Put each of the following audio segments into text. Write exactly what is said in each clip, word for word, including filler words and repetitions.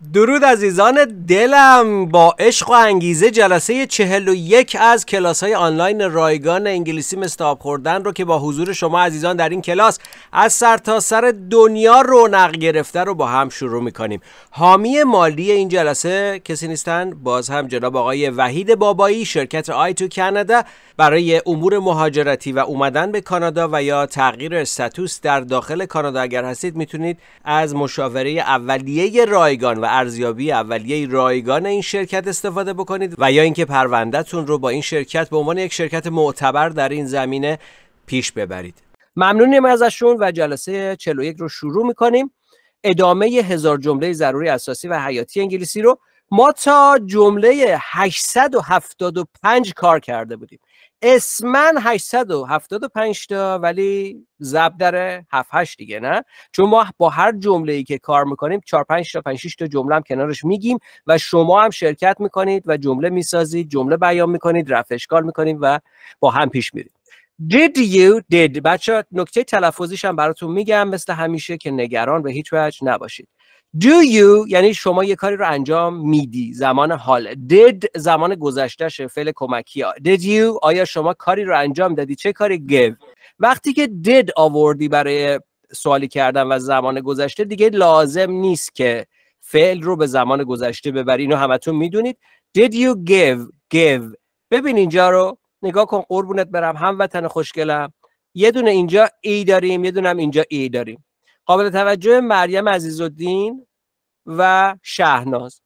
درود عزیزان دلم، با عشق و انگیزه جلسه چهل و یک از کلاس‌های آنلاین رایگان انگلیسی مثل آب خوردن رو که با حضور شما عزیزان در این کلاس از سرتاسر سر دنیا رونق گرفته رو با هم شروع می‌کنیم. حامی مالی این جلسه کسی نیستن باز هم جناب آقای وحید بابایی، شرکت آی تو کانادا. برای امور مهاجرتی و اومدن به کانادا و یا تغییر استاتوس در داخل کانادا اگر هستید میتونید از مشاوره اولیه رایگان و ارزیابی اولیه رایگان این شرکت استفاده بکنید و یا اینکه پروندهتون رو با این شرکت به عنوان یک شرکت معتبر در این زمینه پیش ببرید. ممنونیم ازشون و جلسه چهل و یک رو شروع میکنیم. ادامه هزار جمله ضروری اساسی و حیاتی انگلیسی رو ما تا جمله هشتصد و هفتاد و پنج کار کرده بودیم. اسمن هشتصد و هفتاد و پنج تا ولی ضرب در هفت هشت دیگه، نه؟ چون ما با هر جمله‌ای که کار میکنیم چهار پنج تا پنج شش تا جمله هم کنارش میگیم و شما هم شرکت میکنید و جمله میسازید، جمله بیان میکنید، رفع اشکال میکنید و با هم پیش میرید. Did you did بچه نکته تلفظیش هم براتون میگم مثل همیشه که نگران به هیچ وجه نباشید. Do you یعنی شما یه کاری رو انجام میدی، زمان حال. Did زمان گذشتهشه، فعل کمکی ها. Did you آیا شما کاری رو انجام دادی؟ چه کاری؟ Give. وقتی که did آوردی برای سوالی کردن و زمان گذشته دیگه لازم نیست که فعل رو به زمان گذشته ببری، اینو همتون میدونید. Did you give give. ببین اینجا رو نگاه کن قربونت برم هموطن خوشگلم، یه دونه اینجا ای داریم، یه دونه هم اینجا ای داریم. قابل توجه مریم عزیزالدین و شهناز.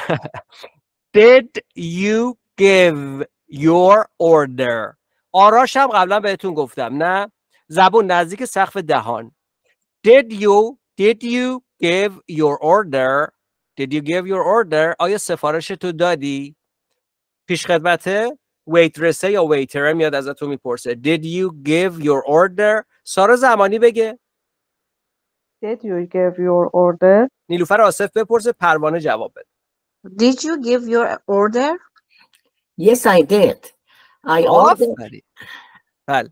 Did you give your order؟ آراش هم قبلا بهتون گفتم، نه؟ زبون نزدیک سقف دهان. Did you Did you give your order؟ Did you give your order؟ آیا سفارش تو دادی؟ پیش خدمته؟ ویترسه یا ویتره میاد ازتون میپرسه. Did you give your order؟ سارا زمانی بگه. Did you give your order؟ نیلوفر آصف بپرسه، پروانه جواب بده. Did you give your order؟ Yes, I did. I ordered. بله.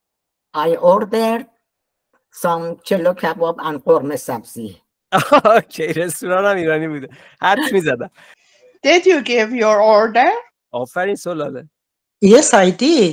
I ordered some چلو کباب and قرمه سبزی. اوکی، رستوران هم ایرانی بوده. حدس میزدم. Did you give your order؟ آفرین سلاله. Yes, I did.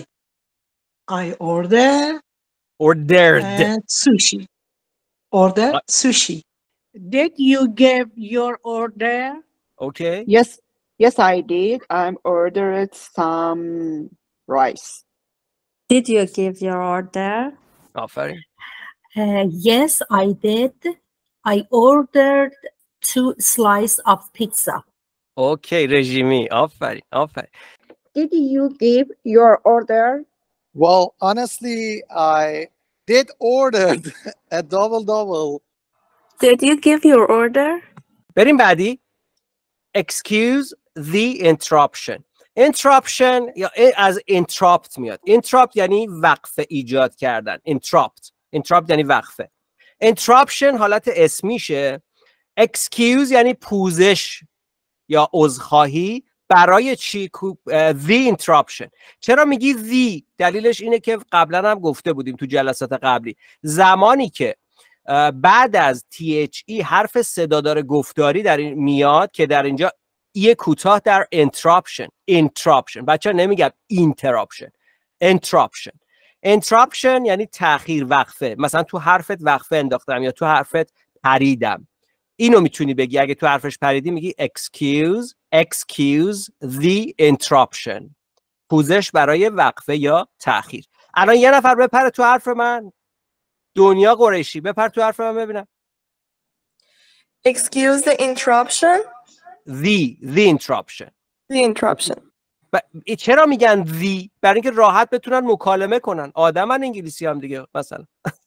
I ordered. Ordered. And sushi. Order sushi. Did you give your order? Okay. Yes, yes, I did. I ordered some rice. Did you give your order? آفرین. Uh, yes, I did. I ordered two slices of pizza. اوکی، رژیمی. آفرین، آفرین. Did you give your order? Well, honestly, I did order a double double. Did you give your order? بریم بعدی. Excuse the interruption. Interruption یا از interrupt میاد. Interrupt یعنی وقفه ایجاد کردن. Interrupt. Interrupt یعنی وقفه. Interruption حالت اسمیشه. Excuse یعنی پوزش یا عذرخواهی برای چی؟ The interruption. چرا میگی the؟ دلیلش اینه که قبلا هم گفته بودیم تو جلسات قبلی، زمانی که بعد از تی اچ ای حرف صدادار گفتاری در این میاد که در اینجا ای کوتاه در interruption. interruption بچه نمیگم interruption. interruption. interruption یعنی تأخیر، وقفه. مثلا تو حرفت وقفه انداختم یا تو حرفت پریدم، اینو میتونی بگی. اگه تو حرفش پریدی میگی excuse excuse the interruption. پوزش برای وقفه یا تأخیر. الان یه نفر بپره تو حرف من. دنیا قریشی بپر تو حرف من ببینم. Excuse the interruption. The the interruption. The interruption. ب... چرا میگن the؟ برای اینکه راحت بتونن مکالمه کنن. آدمن انگلیسی هم دیگه مثلا.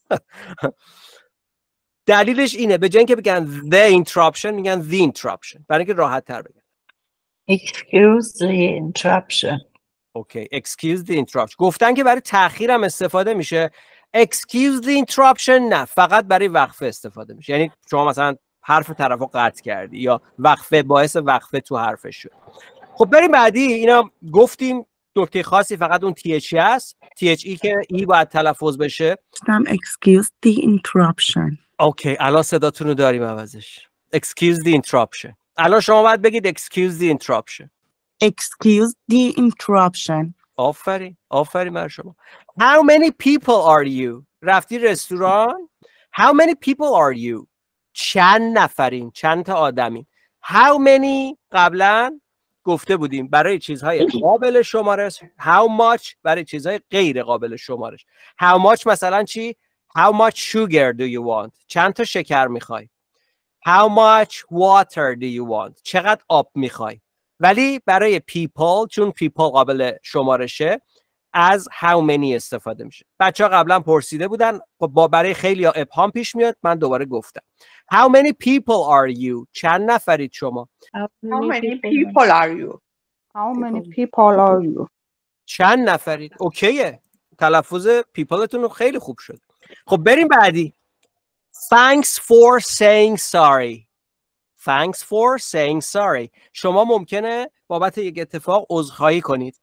دلیلش اینه به جای اینکه بگن the interruption میگن the interruption برای اینکه راحت تر بگن. Excuse the interruption. اوکی. excuse the interruption. گفتن که برای تأخیر هم استفاده میشه. excuse the interruption نه، فقط برای وقفه استفاده میشه. یعنی شما مثلا حرف طرفو قطع کردی یا وقفه باعث وقفه تو حرفش شد. خب بریم بعدی. اینا گفتیم نکته خاصی فقط اون تی اچ ای هست. تی اچ ای که ای باید تلفظ بشه. excuse the interruption. اوکی الان صداتون رو داریم عوضش. excuse the interruption. الان شما باید بگید excuse the interruption. Excuse the interruption. آفرین آفرین بر شما. How many people are you؟ رفتی رستوران؟ How many people are you؟ چند نفرین؟ چند تا آدمین؟ How many قبلا گفته بودیم برای چیزهای قابل شمارش. How much برای چیزهای غیر قابل شمارش. How much مثلا چی؟ How much sugar do you want؟ چند تا شکر میخوای؟ How much water do you want؟ چقدر آب میخوای؟ ولی برای people چون people قابل شمارشه از how many استفاده میشه. بچه ها قبلا پرسیده بودن با برای خیلی ها ابهام پیش میاد، من دوباره گفتم. How many people are you؟ چند نفرید شما؟ How many people are you? How many people are you? چند نفرید؟ اوکیه. تلفظ پیپلتون خیلی خوب شد. خب بریم بعدی. Thanks for saying sorry. Thanks for saying sorry. شما ممکنه بابت یک اتفاق عذرخواهی کنید.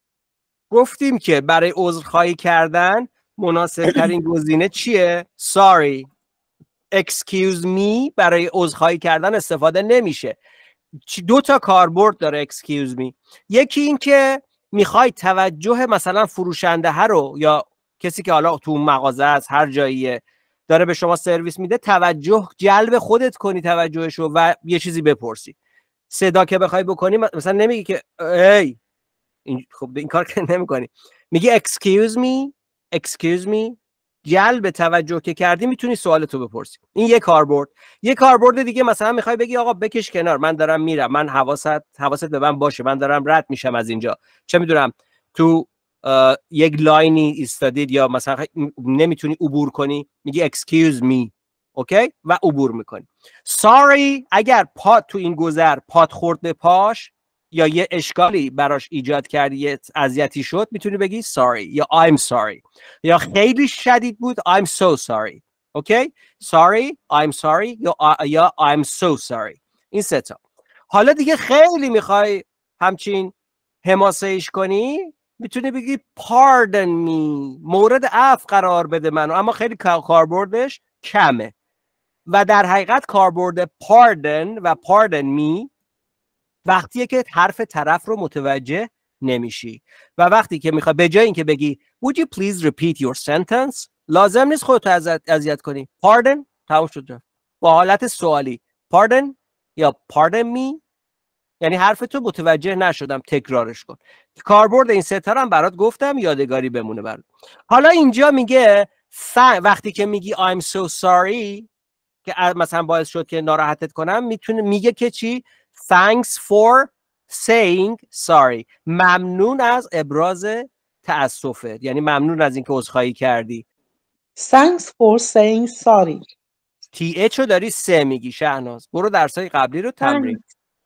گفتیم که برای عذرخواهی کردن مناسب ترین گزینه چیه؟ Sorry. Excuse me برای عذرخواهی کردن استفاده نمیشه. دو تا کاربرد داره excuse me. یکی این که میخوای توجه مثلا فروشنده رو یا کسی که حالا تو مغازه است هر جاییه داره به شما سرویس میده توجه جلب خودت کنی توجهش رو و یه چیزی بپرسی. صدا که بخوای بکنی مثلا نمیگی که ای این خب این کار که نمیکنی، میگی excuse me excuse me. جلب توجه که کردی میتونی سوالتو بپرسی. این یه کاربرد. یه کاربرد دیگه مثلا میخوای بگی آقا بکش کنار، من دارم میرم، من حواست حواست به من باشه، من دارم رد میشم از اینجا، چه میدونم تو یک لاینی ایستادید یا مثلا نمیتونی عبور کنی، میگی excuse me. اوکی و عبور میکنی. sorry اگر پات تو این گذر پات خورد به پاش یا یه اشکالی براش ایجاد کردی، یه اذیتی شد، میتونی بگی sorry یا I'm sorry. یا خیلی شدید بود I'm so sorry. اوکی sorry I'm sorry یا یا I'm so sorry. این سه تا. حالا دیگه خیلی میخوای همچین حماسه‌ایش کنی میتونی بگی pardon me. مورد عفو قرار بده منو. اما خیلی کاربردش کمه و در حقیقت کاربرد pardon و pardon me وقتیه که حرف طرف رو متوجه نمیشی و وقتی که میخوای به جای اینکه بگی would you please repeat your sentence لازم نیست خودتو اذیت کنی. pardon تموم شد. با حالت سوالی pardon یا pardon me یعنی حرف تو متوجه نشدم، تکرارش کن. کاربرد این سه تا هم برات گفتم یادگاری بمونه برات. حالا اینجا میگه وقتی که میگی I'm so sorry که مثلا باعث شد که ناراحتت کنم، میتونه میگه که چی؟ Thanks for saying sorry. ممنون از ابراز تأسفت، یعنی ممنون از اینکه عذرخواهی کردی. Thanks for saying sorry. تی اچ رو داری سه میگی شهناز. برو درسای قبلی رو تمرین.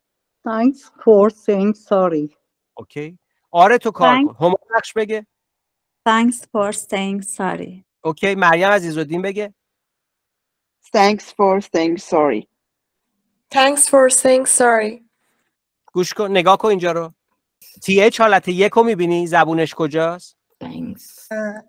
Thanks for saying sorry. اوکی. آره تو کار کن. هم نقش بگه. Thanks for saying sorry. اوکی. مریم عزیزالدین بگه. Thanks for saying sorry. Thanks for saying sorry. گوش کن، نگاه کن اینجا رو. تی اچ حالت یک رو میبینی؟ زبونش کجاست؟ Thanks.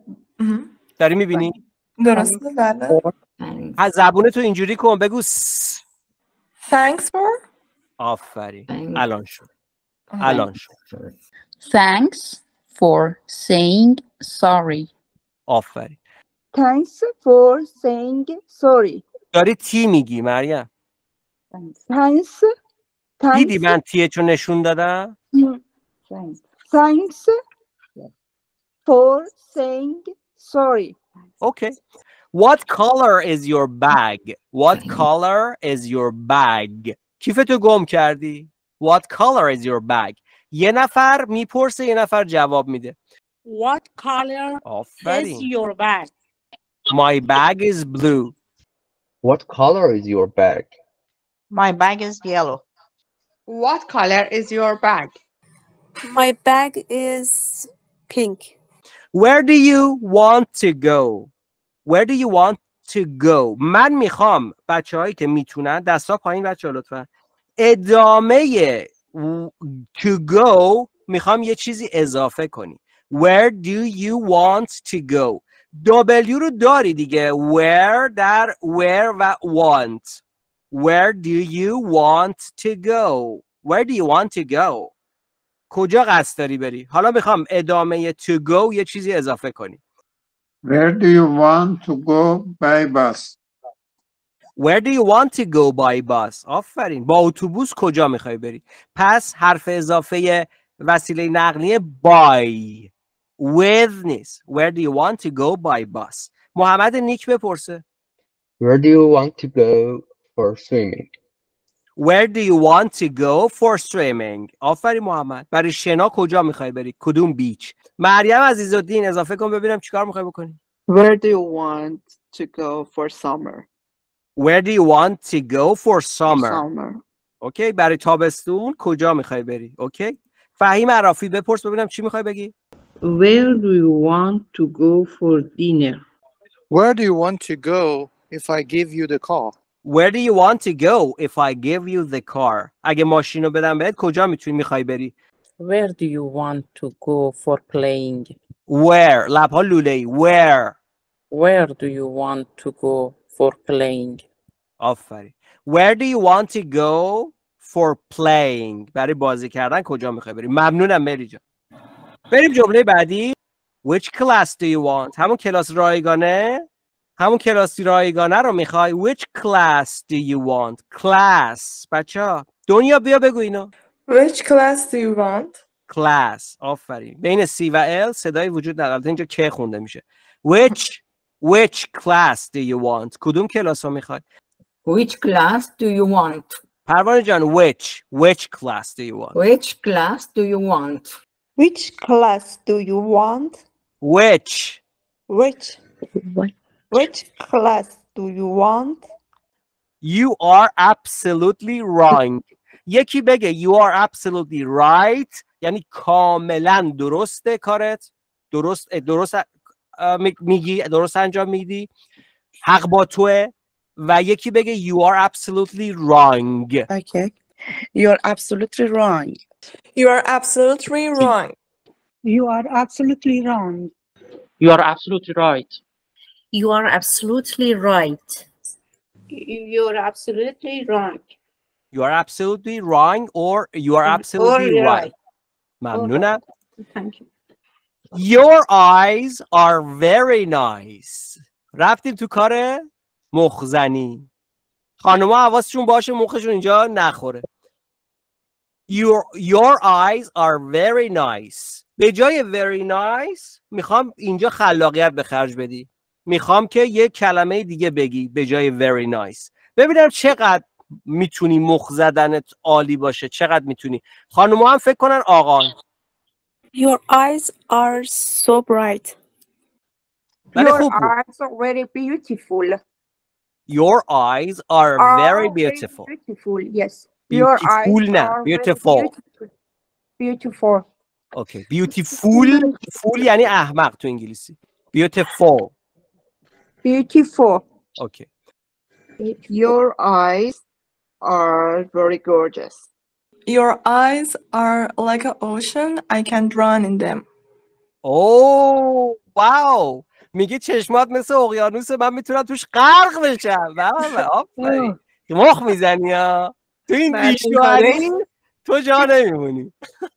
داری میبینی؟ درسته بله. از زبون تو اینجوری کن بگو س. Thanks for. آفرین. الان شد. الان شد. Thanks for saying sorry. آفرین. Thanks for saying sorry. داری تی میگی مریم. Thanks. دیدی من تی چو نشون دادم؟ Thanks for saying sorry. Okay. What color is your bag? What color is your bag? کیفتو گم کردی؟ What color is your bag? یه نفر میپرسه یه نفر جواب میده. What color آفرین. is your bag? My bag is blue. What color is your bag? My bag is yellow. What color is your bag? My bag is pink. Where do you want to go? Where do you want to go? من میخوام بچه هایی که میتونن دستا پایین بچه ها لطفا ادامه to go میخوام یه چیزی اضافه کنی. Where do you want to go? W رو داری دیگه. Where در where و want. Where do you want to go? Where do you want to go? کجا قصد داری بری؟ حالا میخوام ادامه to go یه چیزی اضافه کنی. Where do you want to go by bus? Where do you want to go by bus? آفرین. با اتوبوس کجا میخوای بری؟ پس حرف اضافه وسیله نقلیه by. With نیست. Where do you want to go by bus? محمد نیک بپرسه. Where do you want to go for swimming? Where do you want to go for swimming? آفرین محمد. برای شنا کجا میخوای بری؟ کدوم بیچ؟ مریم عزیزالدین اضافه کن ببینم چیکار میخوای بکنی. Where do you want to go for summer? Where do you want to go for summer? Summer. اوکی. برای تابستون کجا میخوای بری؟ اوکی. فهیم عرافی بپرس ببینم چی میخوای بگی. Where do you want to go for dinner? Where do you want to go if I give you the car? Where do you want to go if I give you the car? اگه ماشین رو بدم بهت کجا میتونی میخوای بری؟ Where do you want to go for playing? Where لبها لوله. Where Where do you want to go for playing? آفرین. Where do you want to go for playing? برای بازی کردن کجا میخوای بری؟ ممنونم مری جان. بریم جمله بعدی. Which class do you want? همون کلاس رایگانه؟ همون کلاسی رایگانه رو میخوای؟ Which class do you want? Class. بچه دنیا بیا بگو اینو. Which class do you want? Class. آفرین. بین C و L صدای وجود نداره. اینجا که خونده میشه. Which Which class do you want? کدوم کلاس رو میخوای؟ Which class do you want? پروانه جان which Which class do you want? Which class do you want? Which class do you want? Which Which Which class do you want? You are absolutely wrong. یکی بگه you are absolutely right یعنی کاملا درسته کارت. درست درست میگی، درست انجام میدی، حق با توه. و یکی بگه you are absolutely wrong. Okay. You're absolutely wrong. You are absolutely wrong. You are absolutely wrong. You are absolutely right. You are absolutely right. You're absolutely wrong. You are absolutely wrong or you are absolutely Or right. right. ممنونم. Thank you. Your eyes are very nice. رفتیم تو کار مخزنی. خانوما حواسشون باشه مخشون اینجا نخوره. Your, your eyes are very nice. به جای very nice میخوام اینجا خلاقیت به خرج بدی. میخوام که یه کلمه دیگه بگی به جای very nice. ببینم چقدر میتونی مخ زدنت عالی باشه. چقدر میتونی. خانوما هم فکر کنن آقان. Your eyes are so bright. Your eyes are very beautiful. Your eyes are very beautiful. Very beautiful, yes. Your eyes Beautiful نه. are Beautiful. very beautiful. Beautiful. Okay. Beautiful. Full یعنی احمق تو انگلیسی. Beautiful. Beautiful. Okay. Your eyes are very gorgeous. Your eyes are like an ocean. I can drown in them. Oh, wow. میگه چشمات مثل اقیانوسه من میتونم توش غرق بشم. بله آفرین. مخ میزنی ها. تو این بیشواری تو جا نمیمونی.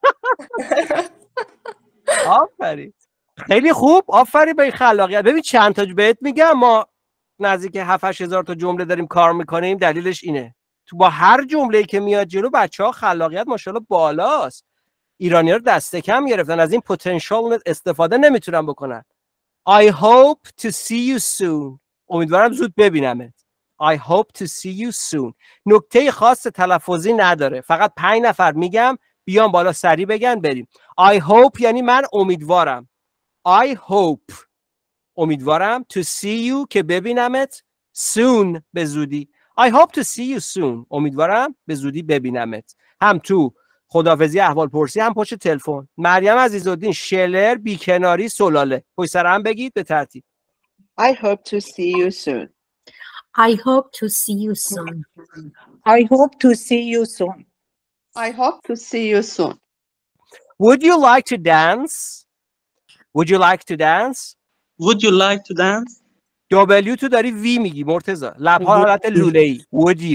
آفرین. خیلی خوب. آفرین به این خلاقیت. ببین چند تا بهت میگم ما نزدیک هفت هشت هزار تا جمله داریم کار میکنیم. دلیلش اینه. تو با هر جمله‌ای که میاد جلو بچه‌ها خلاقیت ماشاءالله بالاست. ایرانی‌ها رو دست کم گرفتن از این پتانسیل استفاده نمیتونن بکنن. I hope to see you soon. امیدوارم زود ببینمت. I hope to see you soon. نکته خاص تلفظی نداره. فقط پنج نفر میگم بیان بالا سریع بگن بریم. I hope یعنی من امیدوارم. I hope امیدوارم to see you که ببینمت soon به زودی. I hope to see you soon. امیدوارم به زودی ببینمت. هم تو خداحافظی احوال پرسی هم پشت تلفن. مریم عزیزالدین شلر بیکناری سلاله. پشت سر هم بگید به ترتیب. I hope to see you soon. I hope to see you soon. I hope to see you soon. I hope to see you soon. Would you like to dance? Would you like to dance? Would you like to dance? W تو داری وی میگی مرتضی. لبها حالت لوله‌ای. Would you?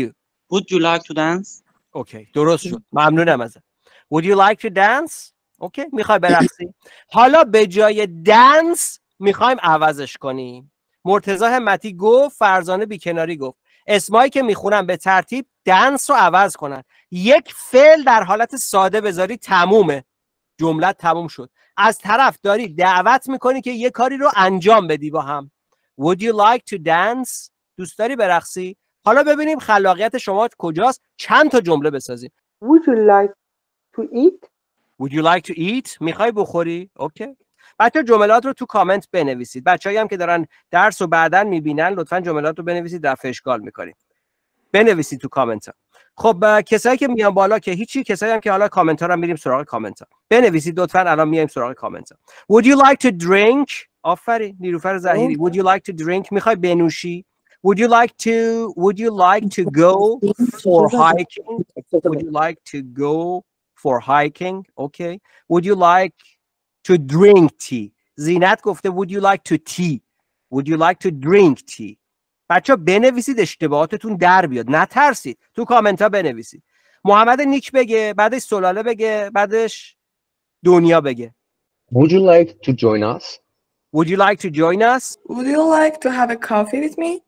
Would you like to dance? اوکی درست شد. ممنونم ازت. Would you like to dance؟ اوکی میخوای برقصی؟ حالا به جای دنس میخوایم عوضش کنیم. مرتضی همتی گفت، فرزانه بیکناری گفت. اسمایی که میخونم به ترتیب دنس رو عوض کنن. یک فعل در حالت ساده بذاری تمومه. جمله تموم شد. از طرف داری دعوت میکنی که یه کاری رو انجام بدی با هم. Would you like to dance؟ دوست داری برقصی؟ حالا ببینیم خلاقیت شما کجاست. چند تا جمله بسازیم. Would you like to eat؟ Would you like to eat؟ میخوای بخوری؟ اوکی. بچه جملات رو تو کامنت بنویسید. بچه‌ای هم که دارن درس رو بعداً میبینن لطفاً جملات رو بنویسید، دفعه اشکال میکنیم. بنویسید تو کامنت ها. خب کسایی که میان بالا که هیچی، کسایی هم که حالا کامنت ها رو میریم سراغ کامنت ها. بنویسید لطفاً، الان میایم سراغ کامنت ها. Would you like to drink؟ آفرین نیلوفر ظهیری. Would you like to drink؟ میخوای بنوشی؟ Would you like to Would you like to go for hiking؟ Would you like to go for hiking؟ Okay. Would you like to drink tea؟ زینت گفته Would you like to tea؟ Would you like to drink tea؟ بچه ها بنویسید اشتباهاتتون در بیاد، نترسید، تو کامنت ها بنویسید. محمد نیک بگه، بعدش سلاله بگه، بعدش دنیا بگه. Would you like to join us؟ Would you like to join us؟ Would you like to have a coffee with me?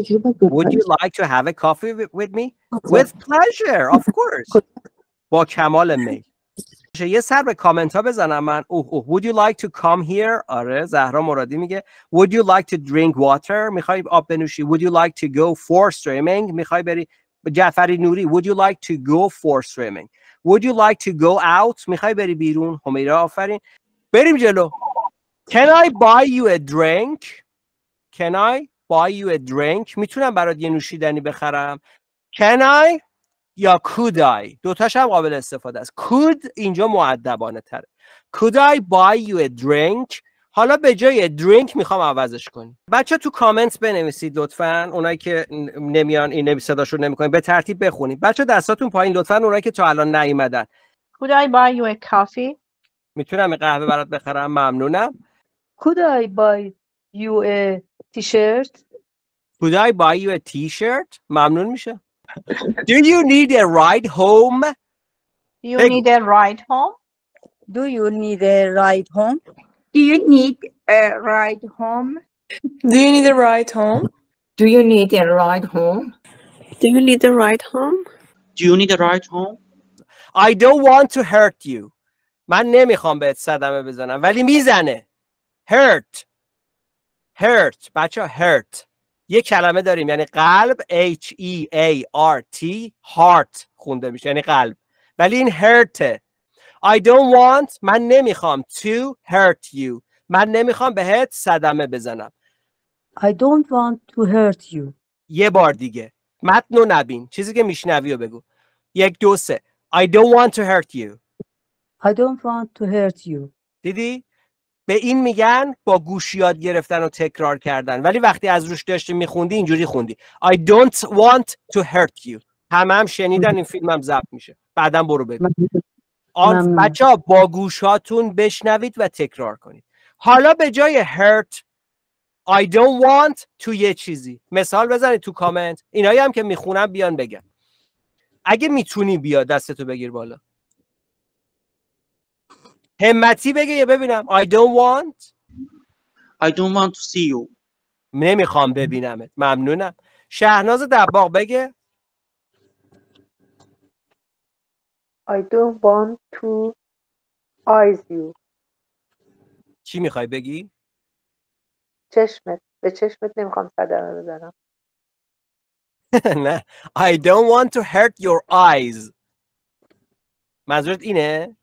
Would you like to have a coffee with me؟ With pleasure, of course. با کمال میل. یه سر به کامنت ها بزنم من. اوه اوه. Would you like to come here؟ آره زهرا مرادی میگه Would you like to drink water؟ میخوای آب بنوشی؟ Would you like to go for swimming؟ میخوای بری؟ جعفری نوری Would you like to go for swimming؟ Would you like to go out؟ میخوای بری بیرون؟ همیرا آفرین. بریم جلو. Can I buy you a drink؟ Can I buy you a drink؟ میتونم برات یه نوشیدنی بخرم؟ Can I یا could I؟ دوتاش هم قابل استفاده است. could اینجا مؤدبانه تره. Could I buy you a drink؟ حالا به جای drink میخوام عوضش کنیم. بچه تو کامنت بنویسید لطفاً. اونایی که نمیان این صداشون نمیکنین به ترتیب بخونید. بچه دستاتون پایین لطفاً. اونایی که تا الان نیومدن. Could I buy you a coffee؟ میتونم قهوه برات بخرم؟ ممنونم. Could I buy you a t-shirt؟ Could I buy you a t-shirt؟ ممنون میشه. Do you need a ride home؟ Do you need a ride home؟ Do you need a ride home؟ Do you need a ride home؟ Do you need a ride home؟ Do you need a ride home؟ Do you need a ride home؟ Do you need a ride home؟ I don't want to hurt you. من نمیخوام بهت صدمه بزنم ولی میزنه. Hurt. Hurt. بچه hurt. یه کلمه داریم یعنی قلب H E A R T heart خونده میشه یعنی قلب ولی این hurt. I don't want من نمیخوام to hurt you من نمیخوام بهت صدمه بزنم. I don't want to hurt you. یه بار دیگه متن رو نبین چیزی که میشنوی رو بگو. یک دو سه. I don't want to hurt you. I don't want to hurt you. دیدی؟ به این میگن با گوش یاد گرفتن و تکرار کردن ولی وقتی از روش داشتی میخوندی اینجوری خوندی I don't want to hurt you. همه هم شنیدن این فیلم هم ضبط میشه بعدم برو ببین. آن بچه ها با گوشاتون بشنوید و تکرار کنید. حالا به جای hurt I don't want تو یه چیزی مثال بزنید تو کامنت. اینایی هم که میخونم بیان بگن. اگه میتونی بیا دستتو بگیر بالا. همتی بگه یا ببینم. I don't want I don't want to see you. نمیخوام ببینمت. ممنونم. شهناز دباغ بگه I don't want to eyes you. چی میخوای بگی؟ چشمت. به چشمت نمیخوام صدمه بزنم. نه I don't want to hurt your eyes. منظورت اینه؟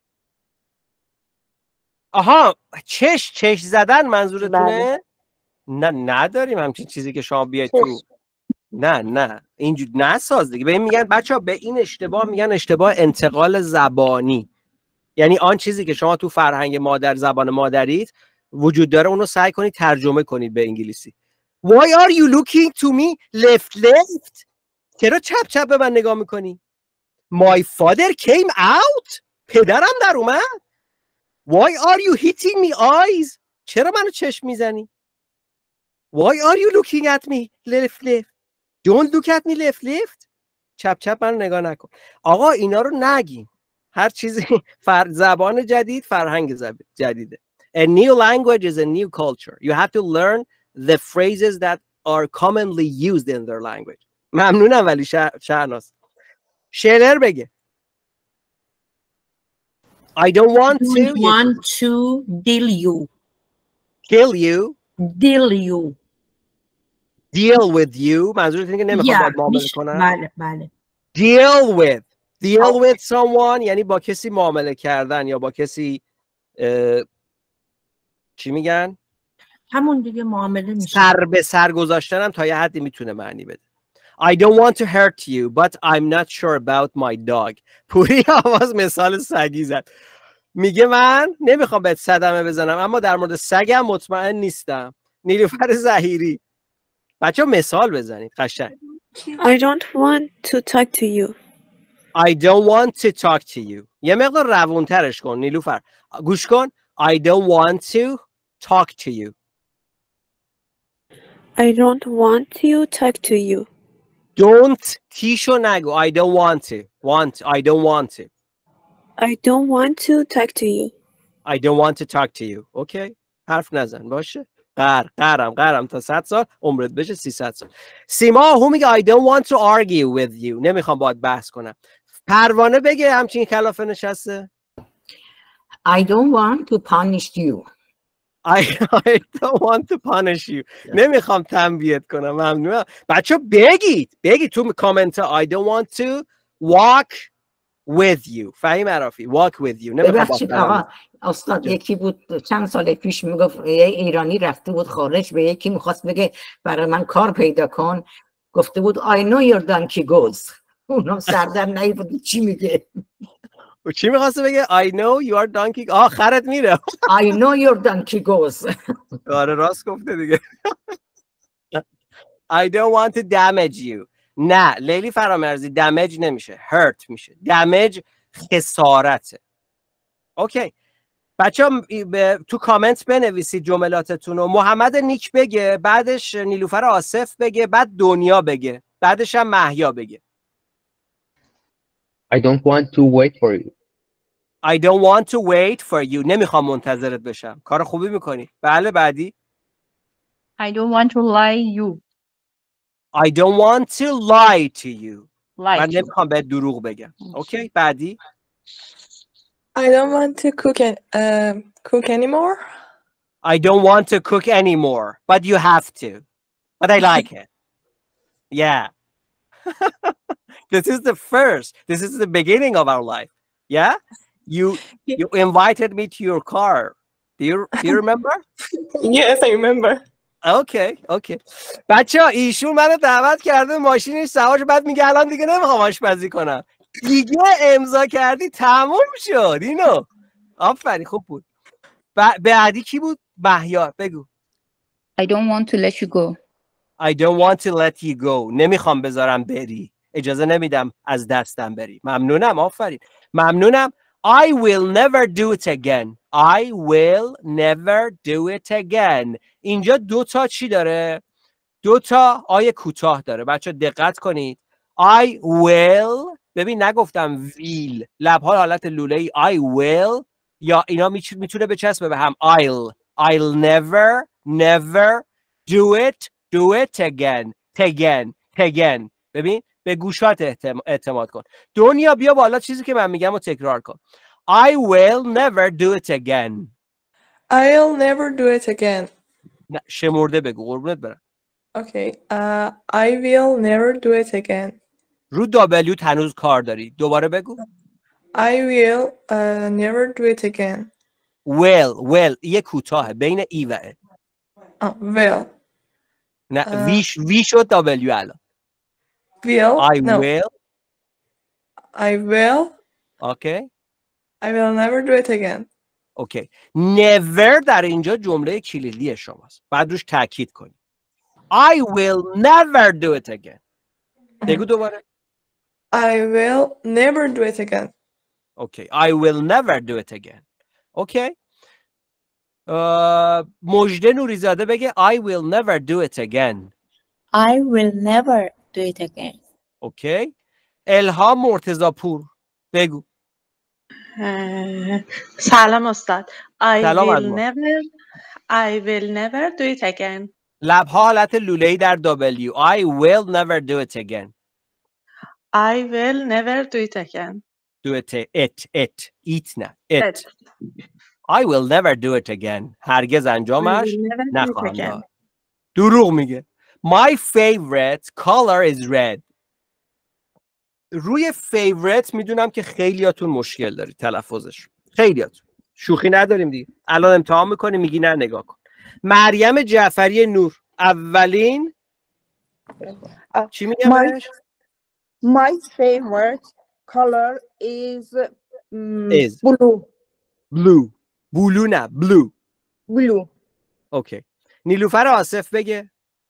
آها چش چش زدن منظورتونه؟ نه نداریم همچین چیزی که شما بیاید تو. نه نه اینجور نساز دیگه. به این میگن بچه ها به این اشتباه میگن اشتباه انتقال زبانی. یعنی آن چیزی که شما تو فرهنگ مادر زبان مادریت وجود داره اونو سعی کنید ترجمه کنید به انگلیسی. Why are you looking to me left left؟ چرا چپ چپ به من نگاه میکنی؟ My father came out؟ پدرم در اومد؟ Why are you hitting me eyes؟ چرا منو چشم میزنی؟ Why are you looking at me left left؟ Don't look at me left left. چپ چپ من نگاه نکن. آقا اینا رو نگین. هر چیزی فر زبان جدید فرهنگ جدیده. A new language is a new culture. You have to learn the phrases that are commonly used in their language. ممنونم ولی شهناز. شعر بگه. I don't want I to don't want to deal you. kill you. Deal you. Deal with you. منظورت اینه که نمیخوام باید معامله کنم. بله بله. Deal with. Deal with someone یعنی با کسی معامله کردن یا با کسی چی میگن؟ همون دیگه معامله میشه. سر به سر گذاشتنم تا یه حدی میتونه معنی بده. I don't want to hurt you but I'm not sure about my dog. پوری آواز مثال سگی زد. میگه من نمیخوام بهت صدمه بزنم اما در مورد سگم مطمئن نیستم. نیلوفر زهیری. بچه مثال بزنید قشنگ. I don't want to talk to you. I don't want to talk to you. یه مقدار روونترش کن نیلوفر. گوش کن. I don't want to talk to you. I don't want to talk to you. Don't تیشو نگو. I don't want to. Want. I don't want to. I don't want to talk to you. I don't want to talk to you. Okay. حرف نزن باشه. قر قرم قرم تا صد سال عمرت بشه سیصد سال. سیما هو میگه I don't want to argue with you. نمیخوام باهات بحث کنم. پروانه بگه همچین کلافه نشسته. I don't want to punish you. I, I don't want to punish you. Yeah. نمیخوام تنبیهت کنم. ممنونم. بچه بگید. بگید تو کامنت ها I don't want to walk with you. فهیم عرافی. Walk with you. ببخشید آقا استاد یکی بود چند سال پیش میگفت یه ایرانی رفته بود خارج به یکی میخواست بگه برای من کار پیدا کن. گفته بود I know your donkey goes. اونم سردر نیفت چی میگه. و چی میخواسته بگه I know your donkey آه خرت میره. I know your donkey goes. آره راست گفته دیگه. I don't want to damage you. نه لیلی فرامرزی damage نمیشه hurt میشه. damage خسارته. اوکی بچه ها تو کامنت بنویسید جملاتتون رو. محمد نیک بگه بعدش نیلوفر آصف بگه بعد دنیا بگه بعدش هم مهیا بگه. I don't want to wait for you. I don't want to wait for you. نمیخوام منتظرت بشم. کار خوبی میکنی. بله بعدی. I don't want to lie you. I don't want to lie to you. Lie من to نمیخوام بهت دروغ بگم. اوکی بعدی. I don't want to cook and uh, cook anymore. I don't want to cook anymore, but you have to. But I like it. Yeah. This is the first. This is the beginning of our life. Yeah. You you invited me to your car. Do you do you remember? Yes, I remember. Okay, okay. بچه ها ایشون منو دعوت کرده ماشینش سوارش بعد میگه الان دیگه نمیخوام آشپزی کنم. دیگه امضا کردی تموم شد اینو. آفرین خوب بود. بعدی کی بود؟ مهیار بگو. I don't want to let you go. I don't want to let you go. نمیخوام بذارم بری. اجازه نمیدم از دستم بری. ممنونم آفرین. ممنونم. I will never do it again. I will never do it again. اینجا دو تا چی داره؟ دو تا آیه کوتاه داره. بچه دقت کنید. I will ببین نگفتم will. لبها حالت لوله ای I will یا اینا میتونه بچسبه به هم. I'll I'll never never do it do it again again again. ببین به گوشات اعتماد کن. دنیا بیا بالا چیزی که من میگم رو تکرار کن. I will never do it again. I'll never do it again. نه شمرده بگو قربونت برم. Okay. Uh, I will never do it again. رو دابلیو هنوز کار داری. دوباره بگو. I will uh, never do it again. will will یه کوتاهه بین ای و ا. Uh, will. نه uh, ویش وی شد دابلیو الان. Will. I no. will. I will. Okay. I will never do it again. Okay. never در اینجا جمله کلیدی شماست. بعد روش تاکید کنید. I will never do it again. بگو دوباره. I will never do it again. Okay. I will never do it again. Okay. Uh, مجده نوریزاده بگه I will never do it again. I will never do it again. Okay. الهام مرتضاپور بگو. سلام استاد. I سلام will عزیزم. never I will never do it again. لبها حالت لوله‌ای در W. I will never do it again. I will never do it again. Do it it it eat نه it. I will never do it again. هرگز انجامش I will never do it نخواهم again. داد. دروغ میگه. My favorite color is red. روی favorite میدونم که خیلیاتون مشکل دارید تلفظش. خیلیاتون. شوخی نداریم دیگه. الان امتحان میکنی میگی نه نگاه کن. مریم جعفری نور اولین چی میگم My, بهش؟ my favorite color is, um, Is. blue. blue. بلو نه blue. Blue. اوکی. نیلوفر آصف بگه.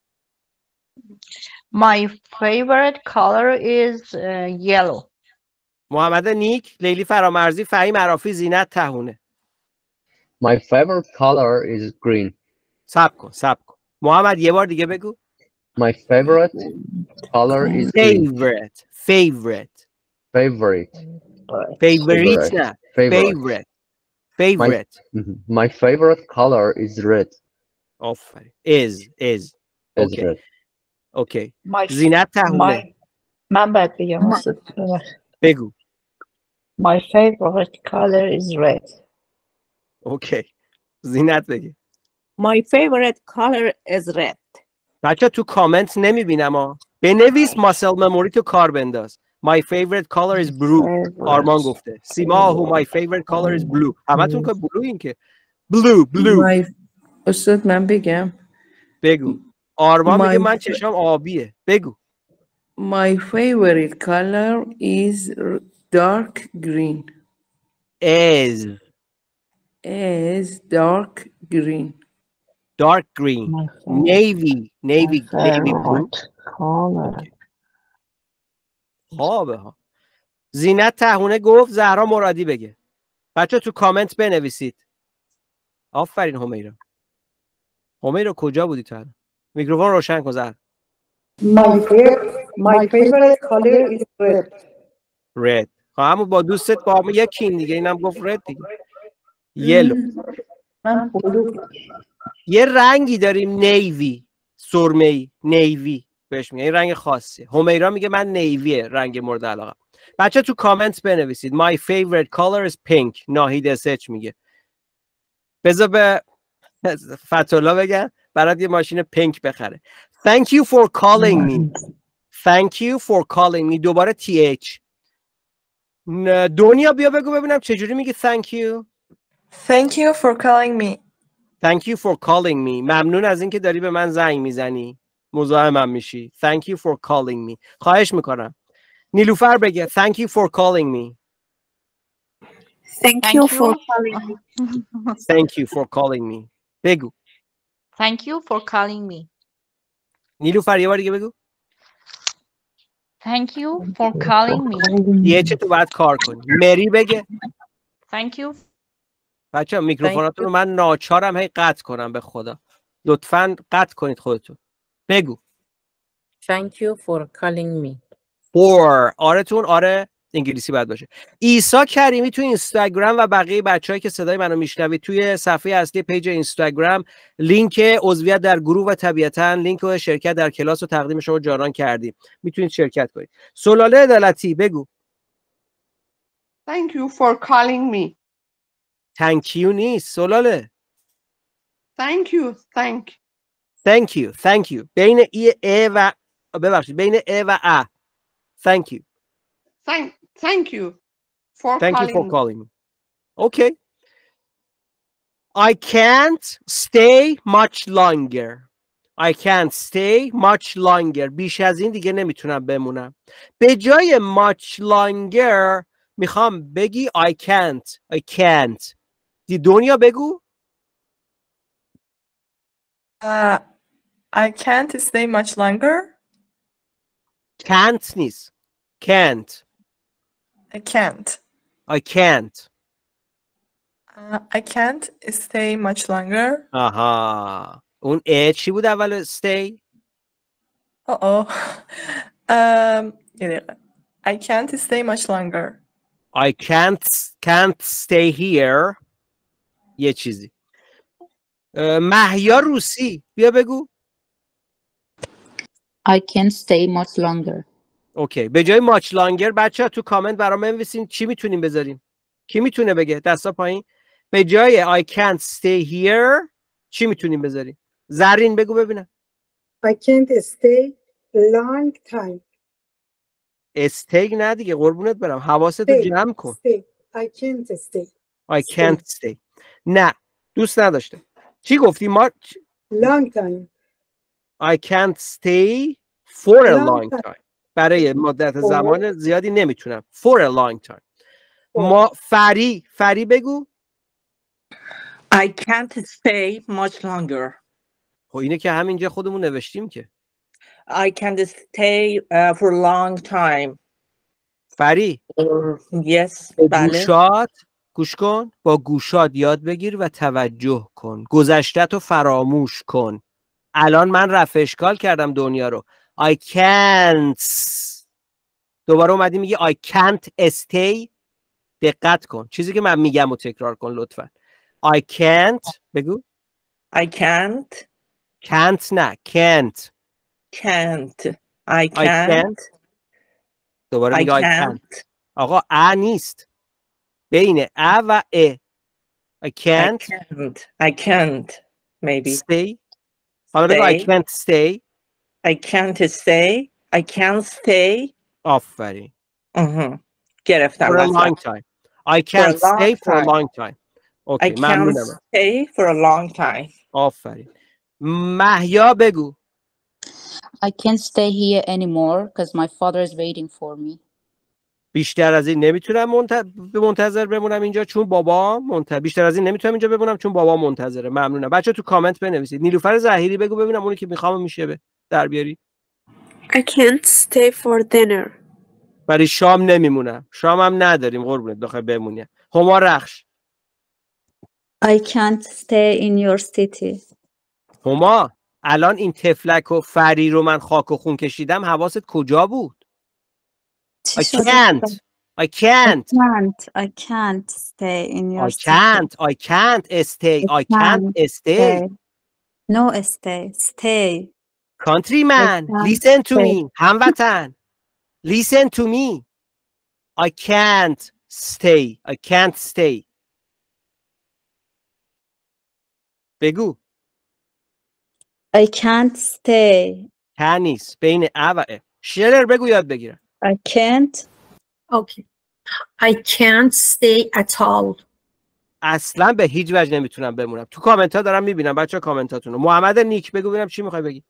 My favorite color is uh, yellow. محمد نیک، لیلی فرامرزی، فهیم عرافی، زینت تهونه. My favorite color is green. صبر کن صبر کن. محمد یه بار دیگه بگو. My favorite color is green. favorite favorite Favorite. favorite نه favorite favorite My, mhm. My favorite color is red. آفرین. is is Is اوکی red. اوکی. My, زینت تهونه. my, من باید بگم استاد. بگو. My favorite color is red. اوکی. زینت بگه. My favorite color is red. بچه تو کامنت نمیبینم ها. بنویس ماسل مموری تو کار بنداز. My favorite color is blue. آرمان گفته. سیما آهو my favorite color is blue. همتون که بلو این که. blue blue. My... استاد من بگم. بگو. آرمان My... میگه من چشام آبیه. بگو. My favorite color is dark green. is Is dark green. dark green. navy navy navy blue. color. خوابه ها. زینت تهونه گفت زهرا مرادی بگه. بچه تو کامنت بنویسید. آفرین همیرا. همیرا کجا بودی تو؟ میکروفون روشن کن زهرا. My favorite, my favorite color is red. red. همون با دوستت با هم یکین دیگه اینم گفت رد دیگه. یلو. من بلو. یه رنگی داریم نیوی سرمه‌ای نیوی بهش میگه این رنگ خاصیه. همیرا میگه من نیویه رنگ مورد علاقه. بچه تو کامنت بنویسید my favorite color is pink. ناهید اسچ میگه. بذار به فتولا بگم برات یه ماشین پینک بخره. Thank you for calling me. Thank you for calling me. دوباره تی اچ. دنیا بیا بگو ببینم چجوری میگی thank you. Thank you for calling me. Thank you for calling me. ممنون از اینکه داری به من زنگ میزنی. مزاحمم میشی. Thank you for calling me. خواهش میکنم. نیلوفر بگه thank you for calling me. Thank you for calling me. Thank you for calling me. بگو. Thank you for calling me. نیلوفر یه بار دیگه بگو. Thank you for calling me. یه چه تو باید کار کنی. مری بگه. Thank you. بچه میکروفوناتون رو من ناچارم هی قطع کنم به خدا. لطفاً قطع کنید خودتون. بگو. Thank you for calling me. for آرتون آره انگلیسی باید باشه. عیسی کریمی تو اینستاگرام و بقیه بچه‌هایی که صدای منو میشنوید توی صفحه اصلی پیج اینستاگرام لینک عضویت در گروه و طبیعتاً لینک شرکت در کلاس رو تقدیم شما جاران کردیم. میتونید شرکت کنید. سلاله عدالتی بگو. Thank you for calling me. Thank you نیست سلاله. Thank you. Thank. Thank you. Thank you. بین ای ا و ببخشید بین ا و ا. Thank you. Thank. Thank you for Thank calling you for me. calling me. Okay. I can't stay much longer. I can't stay much longer. بیش از این دیگه نمیتونم بمونم. به جای much longer میخوام بگی I can't. I can't. دی دنیا بگو. Uh, I can't stay much longer. Can't نیست. Can't. I can't. I can't. Uh, I can't stay much longer. آها. اون ا چی بود اول stay؟ Uh oh. Um, یه دقیقه. I can't stay much longer. I can't can't stay here. یه چیزی. مهیا روسی بیا بگو. I can't stay much longer. اوکی به جای much longer بچه ها تو کامنت برام بنویسین چی میتونیم بذاریم. کی میتونه بگه؟ دستا پایین. به جای I can't stay here چی میتونیم بذاریم؟ زرین بگو ببینم. I can't stay long time. استیگ نه دیگه قربونت برم. حواستو جمع کن. Stay. I can't stay. I can't stay. نه دوست نداشته. چی گفتی ما؟ Long time. I can't stay for a Long long time. time. برای مدت For- زمان زیادی نمیتونم. For a long time. ما فری فری بگو. I can't stay much longer. خب اینه که همینجا خودمون نوشتیم که. I can't stay uh, for a long time. فری Or, yes, با بله. گوشات گوش کن با گوشات یاد بگیر و توجه کن. گذشته تو فراموش کن. الان من رفع اشکال کردم دنیا رو. I can't. دوباره اومدی میگی I can't stay. دقت کن چیزی که من میگم رو تکرار کن لطفا. I can't بگو. I can't. Can't نه can't. Can't. I I can't. can't. دوباره I میگه I can't. can't. آقا ا نیست. بین ا و ا. I I can't can't. I can't. Maybe. stay. حالا بگو I Stay. can't stay. I can't stay. I can't stay. آفرین. Mhm. گرفتم For a مطلب. long time. I can't long stay for a time. long time. I اوکی can't ممنونم. stay for a long time. آفرین. مهیا بگو. I can't stay here anymore because my father is waiting for me. بیشتر از این نمیتونم منت... به منتظر بمونم اینجا چون بابا منتظر. بیشتر از این نمیتونم اینجا بمونم چون بابا منتظره. ممنونم. بچه تو کامنت بنویسید. نیلوفر زهیری بگو ببینم اونی که میخوام میشه به در بیاری. I can't stay for dinner. برای شام نمیمونم. شام هم نداریم قربونت بخوای بمونی. هما رخش. I can't stay in your city. هما الان این تفلک و فری رو من خاک و خون کشیدم حواست کجا بود؟ I can't. I can't. I can't. I can't stay in your I city. can't. I can't stay. I can't stay. No stay. Stay. Countryman, I can't listen to stay. me. هموطن. Listen to me. I can't stay. I can't stay. بگو. I can't stay. ها نیست. بین ا و ا. شلر بگو یاد بگیرم. I can't. Okay. I can't stay at all. اصلا به هیچ وجه نمیتونم بمونم. تو کامنت ها دارم میبینم بچه ها کامنتاتونو. محمد نیک بگو ببینم چی میخوای بگی.